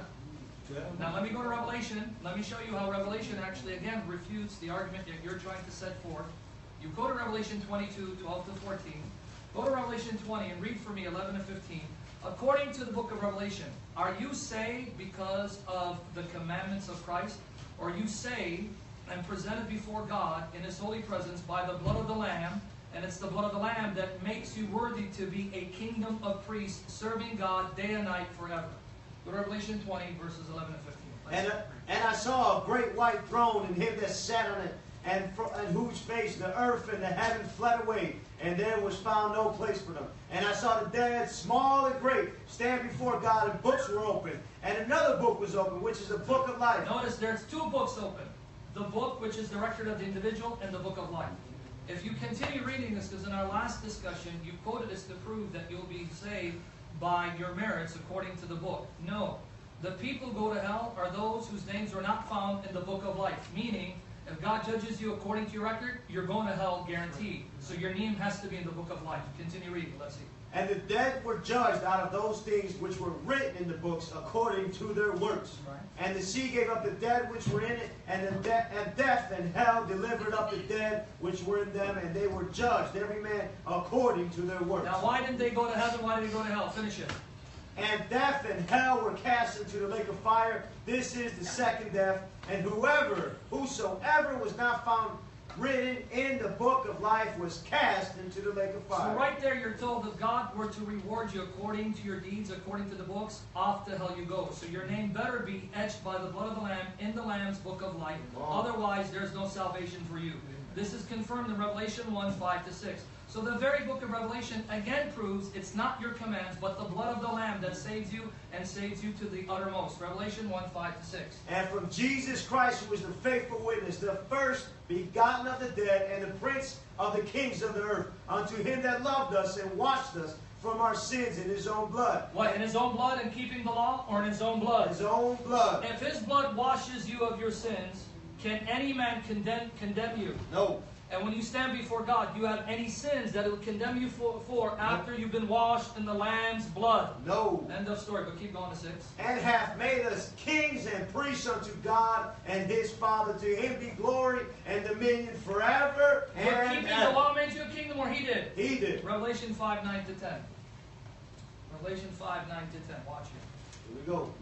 Now let me go to Revelation. Let me show you how Revelation actually, again, refutes the argument that you're trying to set forth. You go to Revelation twenty-two, twelve to fourteen. Go to Revelation twenty and read for me eleven to fifteen. According to the book of Revelation, are you saved because of the commandments of Christ? Or are you saved and presented before God in His holy presence by the blood of the Lamb? And it's the blood of the Lamb that makes you worthy to be a kingdom of priests, serving God day and night forever. Go to Revelation twenty, verses eleven to fifteen. And, uh, and I saw a great white throne, and him that sat on it, and, for, and whose face the earth and the heaven fled away, and there was found no place for them. And I saw the dead, small and great, stand before God, and books were opened. And another book was opened, which is the book of life. Notice there's two books open. The book, which is the record of the individual, and the book of life. If you continue reading this, because in our last discussion, you quoted this to prove that you'll be saved by your merits according to the book. No. The people who go to hell are those whose names are not found in the book of life. Meaning, if God judges you according to your record, you're going to hell guaranteed. So your name has to be in the book of life. Continue reading. Let's see. And the dead were judged out of those things which were written in the books according to their works. Right. And the sea gave up the dead which were in it, and, the de and death and hell delivered up the dead which were in them, and they were judged, every man according to their works. Now, why didn't they go to heaven? Why did they go to hell? Finish it. And death and hell were cast into the lake of fire. This is the second death. And whoever, whosoever was not found written in the book of life was cast into the lake of fire. So right there you're told if God were to reward you according to your deeds, according to the books, off to hell you go. So your name better be etched by the blood of the Lamb in the Lamb's book of life. Wow. Otherwise there's no salvation for you. This is confirmed in Revelation one, five to six. So the very book of Revelation again proves it's not your commands, but the blood of the Lamb that saves you and saves you to the uttermost. Revelation one, five to six. And from Jesus Christ, who is the faithful witness, the first begotten of the dead, and the prince of the kings of the earth, unto him that loved us and washed us from our sins in his own blood. What, in his own blood and keeping the law, or in his own blood? His own blood. If his blood washes you of your sins, can any man condemn, condemn you? No. And when you stand before God, you have any sins that it will condemn you for, for after you've been washed in the Lamb's blood. No. End of story, but keep going to six. And hath made us kings and priests unto God and his Father. To him be glory and dominion forever For and keeping the ever. law made you a kingdom, or he did? He did. Revelation five, nine to ten. Revelation five, nine to ten. Watch it. Here we go.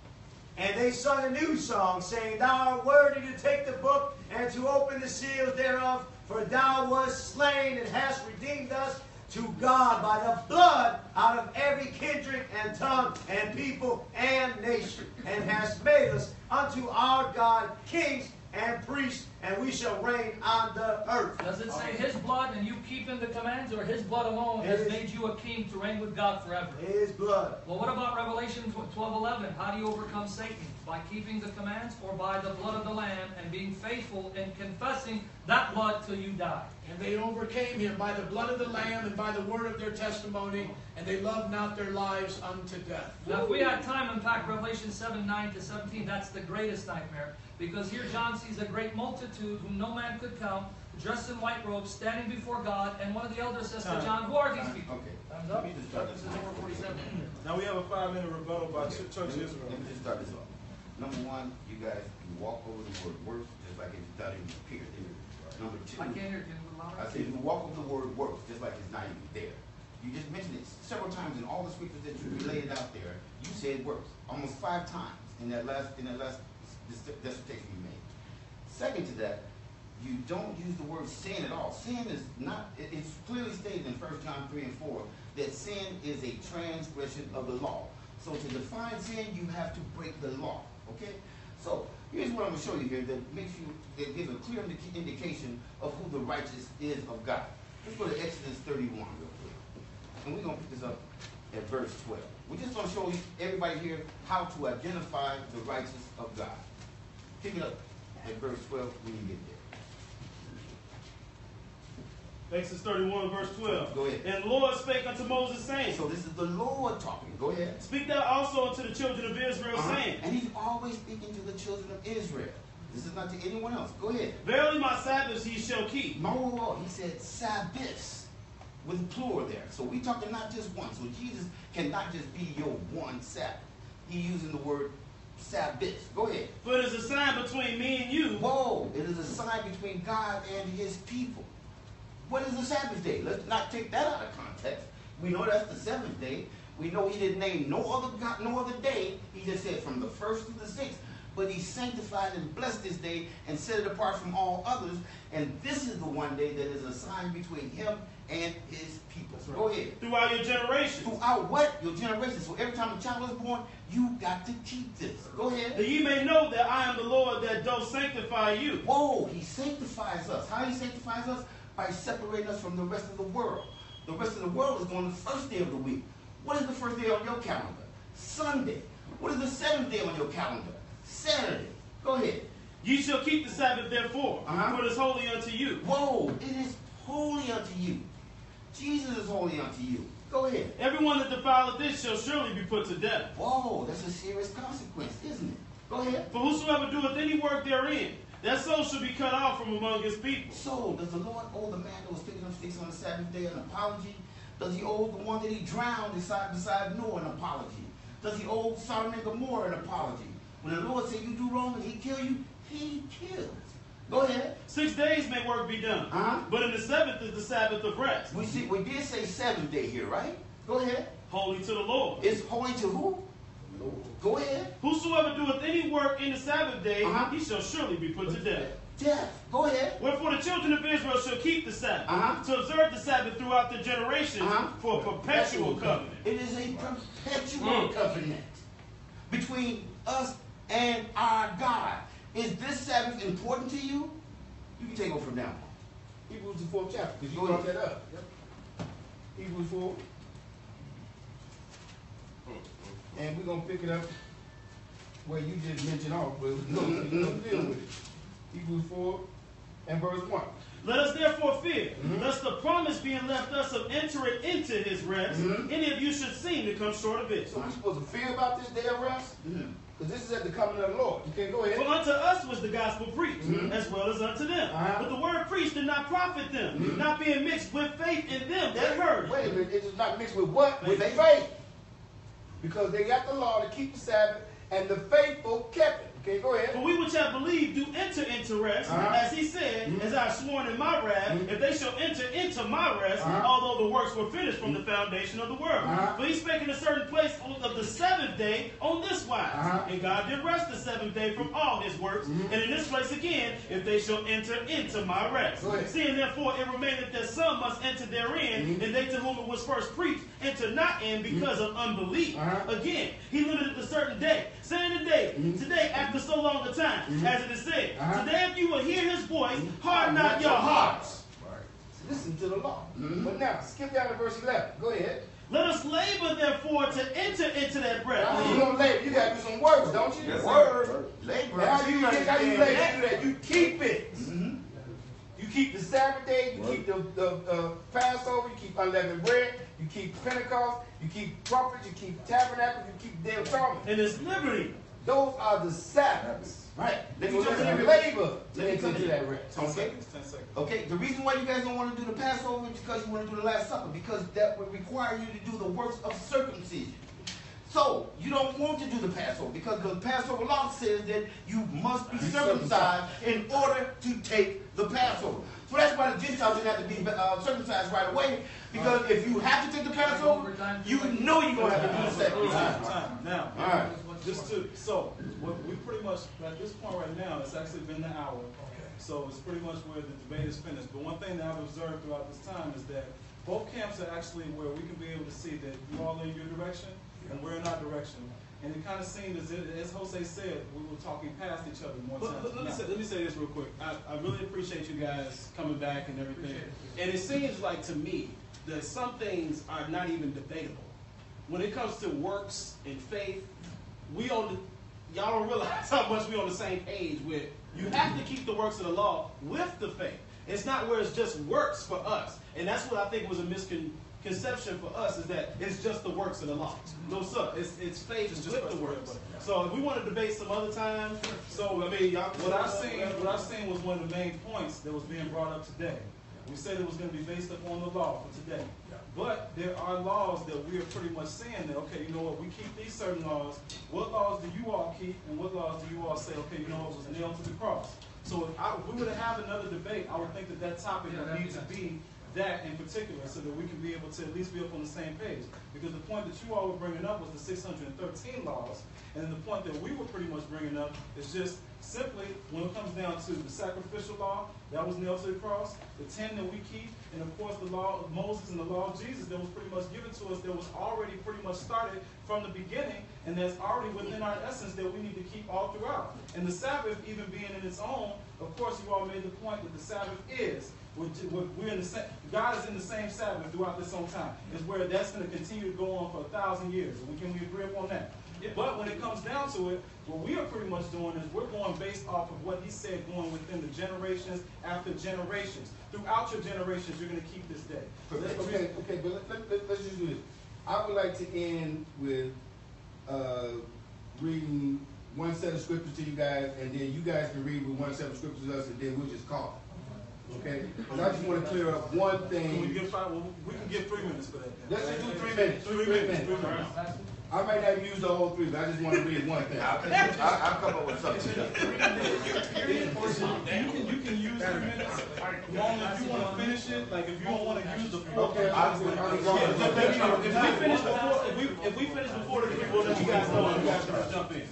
And they sung a new song, saying, Thou art worthy to take the book and to open the seals thereof, for thou wast slain and hast redeemed us to God by the blood out of every kindred and tongue and people and nation, and has made us unto our God kings and priests, and we shall reign on the earth. Does it say his blood and you keeping the commands, or his blood alone has His- made you a king to reign with God forever? His blood. Well, what about Revelation twelve eleven? How do you overcome Satan? By keeping the commands or by the blood of the Lamb and being faithful and confessing that blood till you die? And they overcame him by the blood of the Lamb and by the word of their testimony, and they loved not their lives unto death. Now, if we had time to unpack Revelation seven, nine to seventeen, that's the greatest nightmare. Because here John sees a great multitude whom no man could count, dressed in white robes, standing before God, and one of the elders says to Time. John, who are these people? Okay. Time's Let up. me just start this This is off. number forty-seven. Now we have a five-minute rebuttal by Okay. Ch- Church Let me- Israel. Let me just start this off. Number one, you guys, you walk over the word works just like it's not even appeared. Number two. I can't hear. Can you allow I me? said, you walk over the word works, just like it's not even there. You just mentioned it several times in all the scriptures that you related out there. You said works almost five times in that last in that last dis- dissertation you made. Second to that, you don't use the word sin at all. Sin is not. it- It's clearly stated in First John three and four that sin is a transgression of the law. So to define sin, you have to break the law. Okay. So here's what I'm going to show you here that makes you, that gives a clear indi- indication of who the righteous is of God. Let's go to Exodus thirty-one real quick. And we're going to pick this up at verse twelve. We're just going to show you, everybody here, how to identify the righteous of God. Pick it up at verse twelve when you get there. Exodus thirty-one, verse twelve. Go ahead. And the Lord spake unto Moses, saying, So this is the Lord talking. Go ahead. Speak thou also unto the children of Israel, Uh-huh. saying, And he's always speaking to the children of Israel. This is not to anyone else. Go ahead. Verily my Sabbaths ye shall keep. No, no, no. He said Sabbaths with plural there. So we talking not just one. So Jesus cannot just be your one Sabbath. He using the word Sabbaths. Go ahead. For it is a sign between me and you. Whoa, it is a sign between God and his people. What is the Sabbath day? Let's not take that out of context. We know that's the seventh day. We know he didn't name no other God, no other day. He just said from the first to the sixth. But he sanctified and blessed this day and set it apart from all others. And this is the one day that is a sign between him and his people. That's right. Go ahead. Throughout your generations. Throughout what? Your generation. So every time a child is born, you got to keep this. Go ahead. That ye may know that I am the Lord that doth sanctify you. Whoa, he sanctifies us. How he sanctifies us? By separating us from the rest of the world. The rest of the world is on the first day of the week. What is the first day on your calendar? Sunday. What is the seventh day on your calendar? Saturday. Go ahead. Ye shall keep the Sabbath therefore, Uh-huh. for it is holy unto you. Whoa, it is holy unto you. Jesus is holy unto you. Go ahead. Everyone that defileth this shall surely be put to death. Whoa, that's a serious consequence, isn't it? Go ahead. For whosoever doeth any work therein, that soul shall be cut off from among his people. So, does the Lord owe the man that was picking up sticks on the Sabbath day an apology? Does he owe the one that he drowned beside, beside Noah an apology? Does he owe Sodom and Gomorrah an apology? When the Lord said you do wrong and he kill you, he kills. Go ahead. Six days may work be done, Uh-huh. but in the seventh is the Sabbath of rest, We see, we did say seventh day here, right? Go ahead. holy to the Lord. It's holy to who? Go ahead. Whosoever doeth any work in the Sabbath day, Uh-huh. he shall surely be put to death. Death. Go ahead. Wherefore the children of Israel shall keep the Sabbath, Uh-huh. to observe the Sabbath throughout the generations, Uh-huh. for a perpetual covenant. It is a perpetual Mm. covenant between us and our God. Is this Sabbath important to you? You can take over from now. Hebrews the fourth chapter, because you Go brought ahead. that up. Hebrews four. And we're gonna pick it up where you just mentioned off, but no, we're gonna deal with it. Hebrews four and verse one. Let us therefore fear, Mhm. lest the promise being left us of entering into his rest, Mhm. any of you should seem to come short of it. So we supposed to fear about this day of rest? Mhm. Because this is at the coming of the Lord. You can go ahead. For unto us was the gospel preached, Mhm. as well as unto them. Uh-huh. But the word preached did not profit them, Mhm. not being mixed with faith in them that heard it. Wait a minute, it is not mixed with what? With Faith. faith. Because they got the law to keep the Sabbath, and the faithful kept it. Okay, go ahead. For we which have believed do enter into rest, Uh-huh. as he said, Mhm. as I have sworn in my wrath, Mhm. if they shall enter into my rest, Uh-huh. although the works were finished from the foundation of the world. Uh-huh. For he spake in a certain place of the the seventh day on this wise. Uh-huh. And God did rest the seventh day from all his works. Mhm. And in this place again, if they shall enter into my rest. Go ahead. Seeing therefore it remaineth that some must enter therein, Mhm. and they to whom it was first preached enter not in because of unbelief. Uh-huh. Again, he limited the certain day, saying today, Mhm. today after so long a time, Mhm. as it is said, Uh-huh. today if you will hear his voice, harden not your hearts. Listen to the law. Mhm. But now, skip down to verse eleven. Go ahead. Let us labor therefore to enter into that Now, rest. you don't labor. You got to do some works, don't you? Yes, sir. Word. Labor. Now you, understand how you labor? that. You do that. You keep it. Mhm. You keep the Sabbath day. You Word. keep the, the uh, Passover. You keep unleavened bread. You keep Pentecost. You keep trumpets. You keep tabernacle. You keep the Day of Atonement. And it's liberty. Those are the Sabbaths. Right. Let So me jump in let's here. labor to Let me enter come into in. that rest. Ten Okay. seconds, ten seconds. Okay, the reason why you guys don't want to do the Passover is because you want to do the Last Supper, because that would require you to do the works of circumcision. So, you don't want to do the Passover, because the Passover law says that you must be circumcised in order to take the Passover. So that's why the Gentiles didn't have to be uh, circumcised right away, because if you have to take the Passover, you know you're going to have to do the second Time, time. time. Now, All right. just to, so, what we pretty much, at this point right now, it's actually been an hour. So it's pretty much where the debate is finished. But one thing that I've observed throughout this time is that both camps are actually where we can be able to see that you all in your direction and we're in our direction. And it kind of seemed as if, as Jose said, we were talking past each other more But, times but let, than me not. say, let me say this real quick. I, I really appreciate you guys coming back and everything. Appreciate And it seems like to me that some things are not even debatable. When it comes to works and faith, we on the, y'all don't realize how much we on the same page with. You have to keep the works of the law with the faith. It's not where it's just works for us. And that's what I think was a misconception for us, is that it's just the works of the law. No, sir. It's, it's faith It's just with the faith. works. So if we want to debate some other time, so I mean, y'all. What I seen, what I seen was one of the main points that was being brought up today. We said it was going to be based upon the law for today. But there are laws that we are pretty much saying that, okay, you know what, we keep these certain laws. What laws do you all keep, and what laws do you all say, okay, you know what, was nailed to the cross? So if, I, if we were to have another debate, I would think that that topic Yeah, would that'd need to be be that in particular, so that we can be able to at least be up on the same page. Because the point that you all were bringing up was the six hundred thirteen laws, and then the point that we were pretty much bringing up is just simply, when it comes down to the sacrificial law, that was nailed to the cross, the ten that we keep, and of course the law of Moses and the law of Jesus that was pretty much given to us, that was already pretty much started from the beginning, and that's already within our essence that we need to keep all throughout. And the Sabbath, even being in its own, of course you all made the point that the Sabbath is, we're, we're in the same, God is in the same Sabbath throughout this whole time. Is where that's going to continue to go on for a thousand years. And we can we agree upon that? But when it comes down to it, what we are pretty much doing is we're going based off of what he said, going within the generations after generations. Throughout your generations, you're going to keep this day. So that's the Okay, reason- okay, but let, let, let, let's just do this. I would like to end with uh, reading one set of scriptures to you guys, and then you guys can read with one set of scriptures to us, and then we'll just call it. Okay? Because I just want to clear up one Can we thing. give five? Well, we can give three minutes for that. Then. Let's just do three minutes. Three, Three minutes. minutes. Three minutes. I might not use the whole three, but I just want to read one thing. I'll, I'll, I'll come up with something. You can you can use three minutes. Long if you want to finish it, like if you don't want to use the full. Okay, I'll just, I'll just go Yeah, on. if we- if we finish before, if we, if we finish before the people, then you guys know, and you guys can just jump in.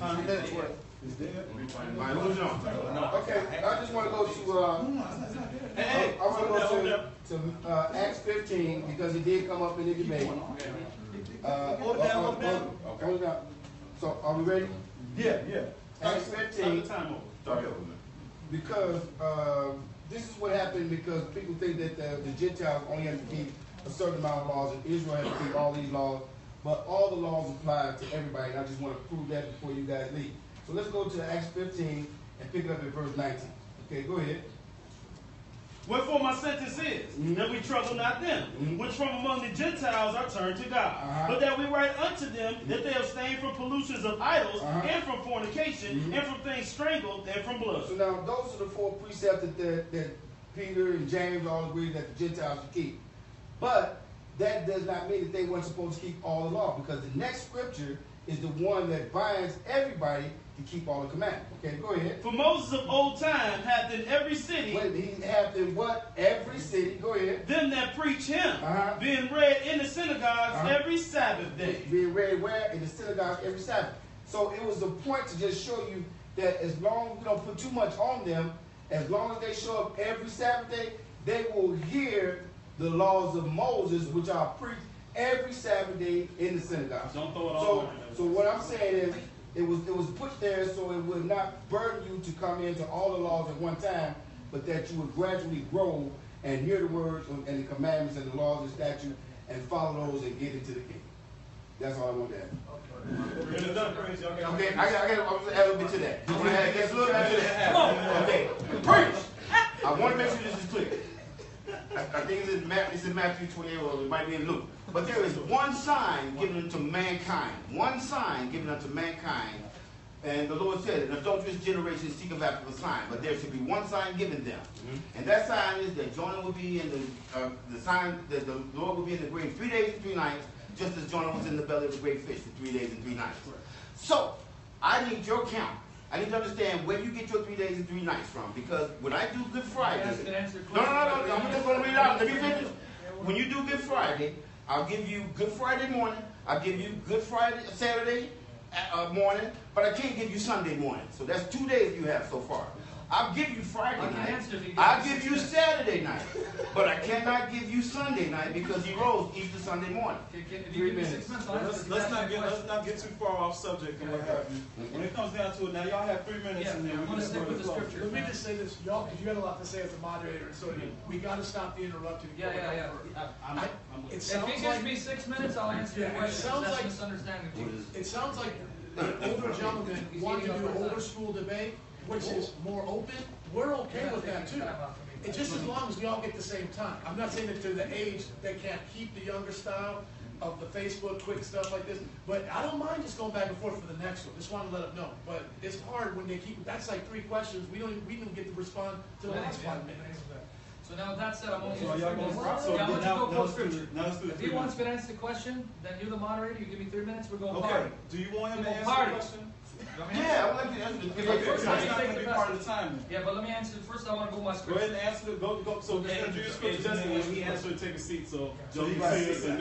My illusion. Okay, I just want to go to, uh, Hey, hey, I want to hold go down, to, to uh, Acts fifteen, because it did come up in the debate. Uh, Hold it down, hold it down. Hold it down. So, are we ready? Yeah, yeah. Acts Start fifteen, the time over. Start over. because, uh, this is what happened, because people think that the, the Gentiles only have to keep a certain amount of laws, and Israel has to keep all these laws, but all the laws apply to everybody, and I just want to prove that before you guys leave. So let's go to Acts fifteen and pick it up at verse nineteen. Okay, go ahead. Wherefore my sentence is, Mhm. that we trouble not them, Mhm. which from among the Gentiles are turned to God. Uh-huh. But that we write unto them that they abstain from pollutions of idols, Uh-huh. and from fornication, Mhm. and from things strangled, and from blood. So now, those are the four precepts that, that, that Peter and James all agree that the Gentiles should keep. But that does not mean that they weren't supposed to keep all the law, because the next scripture is the one that binds everybody to keep all the commandments. Okay, go ahead. For Moses of old time hath in every city Wait, he have in what? Every city. Go ahead. them that preach him, Uh-huh. being read in the synagogues Uh-huh. every Sabbath day. Being read where? In the synagogue every Sabbath. So it was the point to just show you that as long as we don't put too much on them, as long as they show up every Sabbath day, they will hear the laws of Moses, which are preached every Sabbath day in the synagogue. Don't throw it all So, over. so what I'm saying is, it was it was put there so it would not burden you to come into all the laws at one time, but that you would gradually grow and hear the words and the commandments and the laws and statutes and follow those and get into the kingdom. That's all I want to add. It's done, praise y'all. Okay, I got, I got, I want to add a little bit to that. I want to add just a little bit to that. Come on. Okay, preach. I want to make sure this is clear. I, I think it's in, Matthew, it's in Matthew twenty-eight, or it might be in Luke. But there is one sign given unto mankind. One sign given unto mankind. And the Lord said, an adulterous generation seeketh after a sign. But there should be one sign given them. Mm-hmm. And that sign is that Jonah will be in the, uh, the sign that the Lord will be in the grave three days and three nights, just as Jonah was in the belly of the great fish for three days and three nights. So, I need your count. I need to understand where you get your three days and three nights from. Because when I do Good Friday... No, no, no, no, I'm just going to read it out. Let me finish. When you do Good Friday, I'll give you Good Friday morning. I'll give you Good Friday, Saturday uh, morning. But I can't give you Sunday morning. So that's two days you have so far. I'll give you Friday night. I'll give you Saturday night. But I cannot give you Sunday night because he rose Easter Sunday morning. Three minutes. Let's, let's not get let's not get too far off subject and what have you. When it comes down to it, now y'all have three minutes Yeah, and then I we wanna can stick go with to the close. scripture. Let me just say this, y'all, because you got a lot to say as a moderator, and so do you. We got to stop the interrupting. Yeah, yeah, yeah. I, I'm, I- I'm with It it. If sounds he gives like, me six minutes, I'll answer your Yeah, it question. sounds That's like- misunderstanding of you. it sounds like the older gentlemen He's want to eating do up our older time. school debate, which is more open. We're okay with that too. It's just as long as we all get the same time. I'm not saying that to the age they can't keep the younger style of the Facebook quick stuff like this, but I don't mind just going back and forth for the next one. Just want to let them know. But it's hard when they keep, that's like three questions. We don't, even- we didn't get to respond to the last five minutes. So now with that said, I'm only. So y'all gonna Yeah, so I'm gonna now, go now full let's do scripture. the, now let's do the If three he wants minutes. me to answer the question, then you're the moderator, you give me three minutes, we're going Okay, party. do you want him to We're going answer party. the question? You want me to Yeah, I answer? would like to answer the Okay, Okay, first so let it's me not take gonna the be best. part of the time then. Yeah, but let me answer, first I wanna go my Go scripture. ahead and answer the, go, go, so just Okay. enter your Okay, scripture, Justin, and when when he he answers- answers, take a seat, so, So so you you got can it. see it.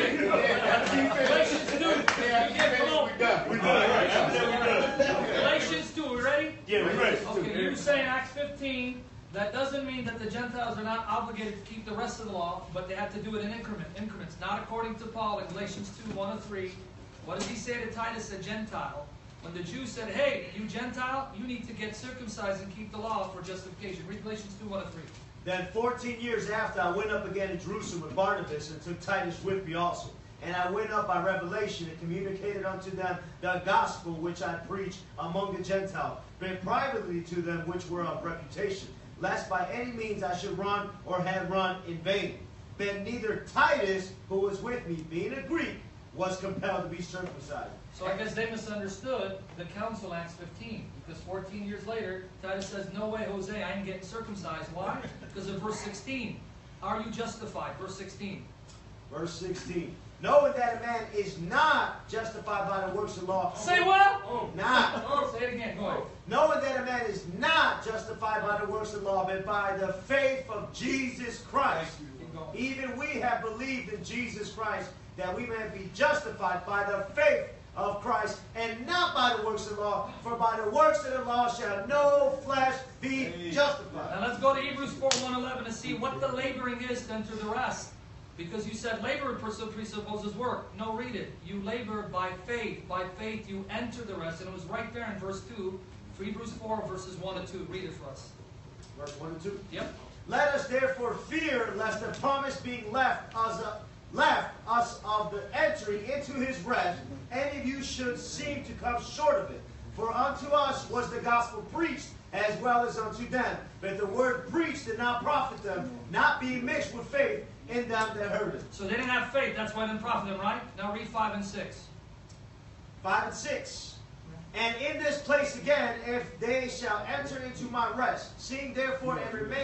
Galatians two, Yeah, you get below. we done. We All right, after that, we good. Galatians two, we ready? Yeah, we're ready. Okay, you say in Acts fifteen, that doesn't mean that the Gentiles are not obligated to keep the rest of the law, but they have to do it in increment, increments, not according to Paul in Galatians two, one and three. What does he say to Titus, a Gentile? When the Jews said, hey, you Gentile, you need to get circumcised and keep the law for justification. Read Galatians two, one and three. Then fourteen years after, I went up again to Jerusalem with Barnabas and took Titus with me also. And I went up by revelation and communicated unto them the gospel which I preached among the Gentiles, but privately to them which were of reputation, lest by any means I should run or had run in vain. Then neither Titus, who was with me, being a Greek, was compelled to be circumcised. So I guess they misunderstood the council Acts fifteen, because fourteen years later, Titus says, no way, Jose, I ain't getting circumcised. Why? Because of verse sixteen. Are you justified? Verse sixteen. Verse sixteen. Knowing that a man is not justified by the works of law. Say what? Not. Say it again, go ahead. Knowing that a man is not justified by the works of law, but by the faith of Jesus Christ. Keep going. Even we have believed in Jesus Christ, that we may be justified by the faith of Christ, and not by the works of the law. For by the works of the law shall no flesh be justified. Now let's go to Hebrews four, one, eleven and see what the laboring is to enter the rest. Because you said labor presupposes work. No, read it. You labor by faith. By faith you enter the rest. And it was right there in verse two. Hebrews four, verses one and two. Read it for us. Verse one and two. Yep. Let us therefore fear, lest the promise being left us, uh, left us of the entry into his rest, any of you should seem to come short of it. For unto us was the gospel preached, as well as unto them. But the word preached did not profit them, not being mixed with faith in them that heard it. So they didn't have faith. That's why it didn't profit them, right? Now read five and six. Five and six. And in this place again, if they shall enter into my rest, seeing therefore it remaineth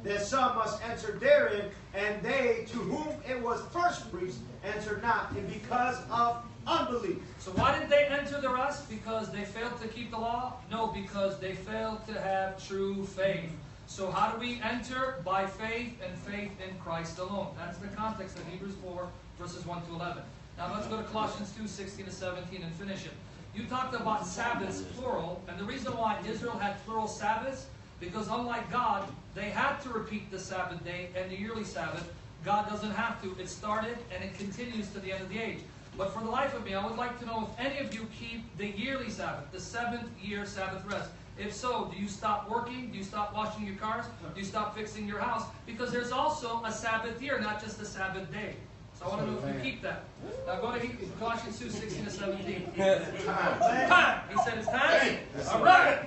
that some must enter therein, and they to whom it was first preached enter not, and because of unbelief. So why did they enter the rest? Because they failed to keep the law? No, because they failed to have true faith. So how do we enter? By faith, and faith in Christ alone. That's the context of Hebrews four, verses one to eleven. Now let's go to Colossians two, sixteen to seventeen and finish it. You talked about Sabbaths, plural, and the reason why Israel had plural Sabbaths, because unlike God, they had to repeat the Sabbath day and the yearly Sabbath. God doesn't have to. It started and it continues to the end of the age. But for the life of me, I would like to know if any of you keep the yearly Sabbath, the seventh year Sabbath rest. If so, do you stop working? Do you stop washing your cars? Do you stop fixing your house? Because there's also a Sabbath year, not just a Sabbath day. So I want to know if you keep that. Now go to Colossians two, sixteen to seventeen. Time. Time. He said it's time. All right.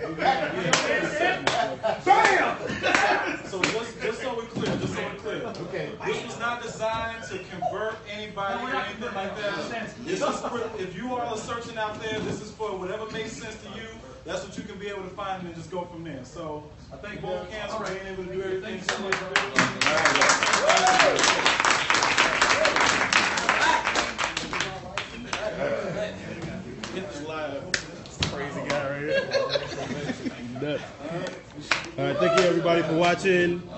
Bam! So just, just so we're clear, just so we're clear. Okay. This was not designed to convert anybody or anything like that. This is for, if you all are searching out there, this is for whatever makes sense to you. That's what you can be able to find and then just go from there. So I thank both camps for being able to do everything. Thank you so much. Crazy guy right here. All right, thank you everybody for watching.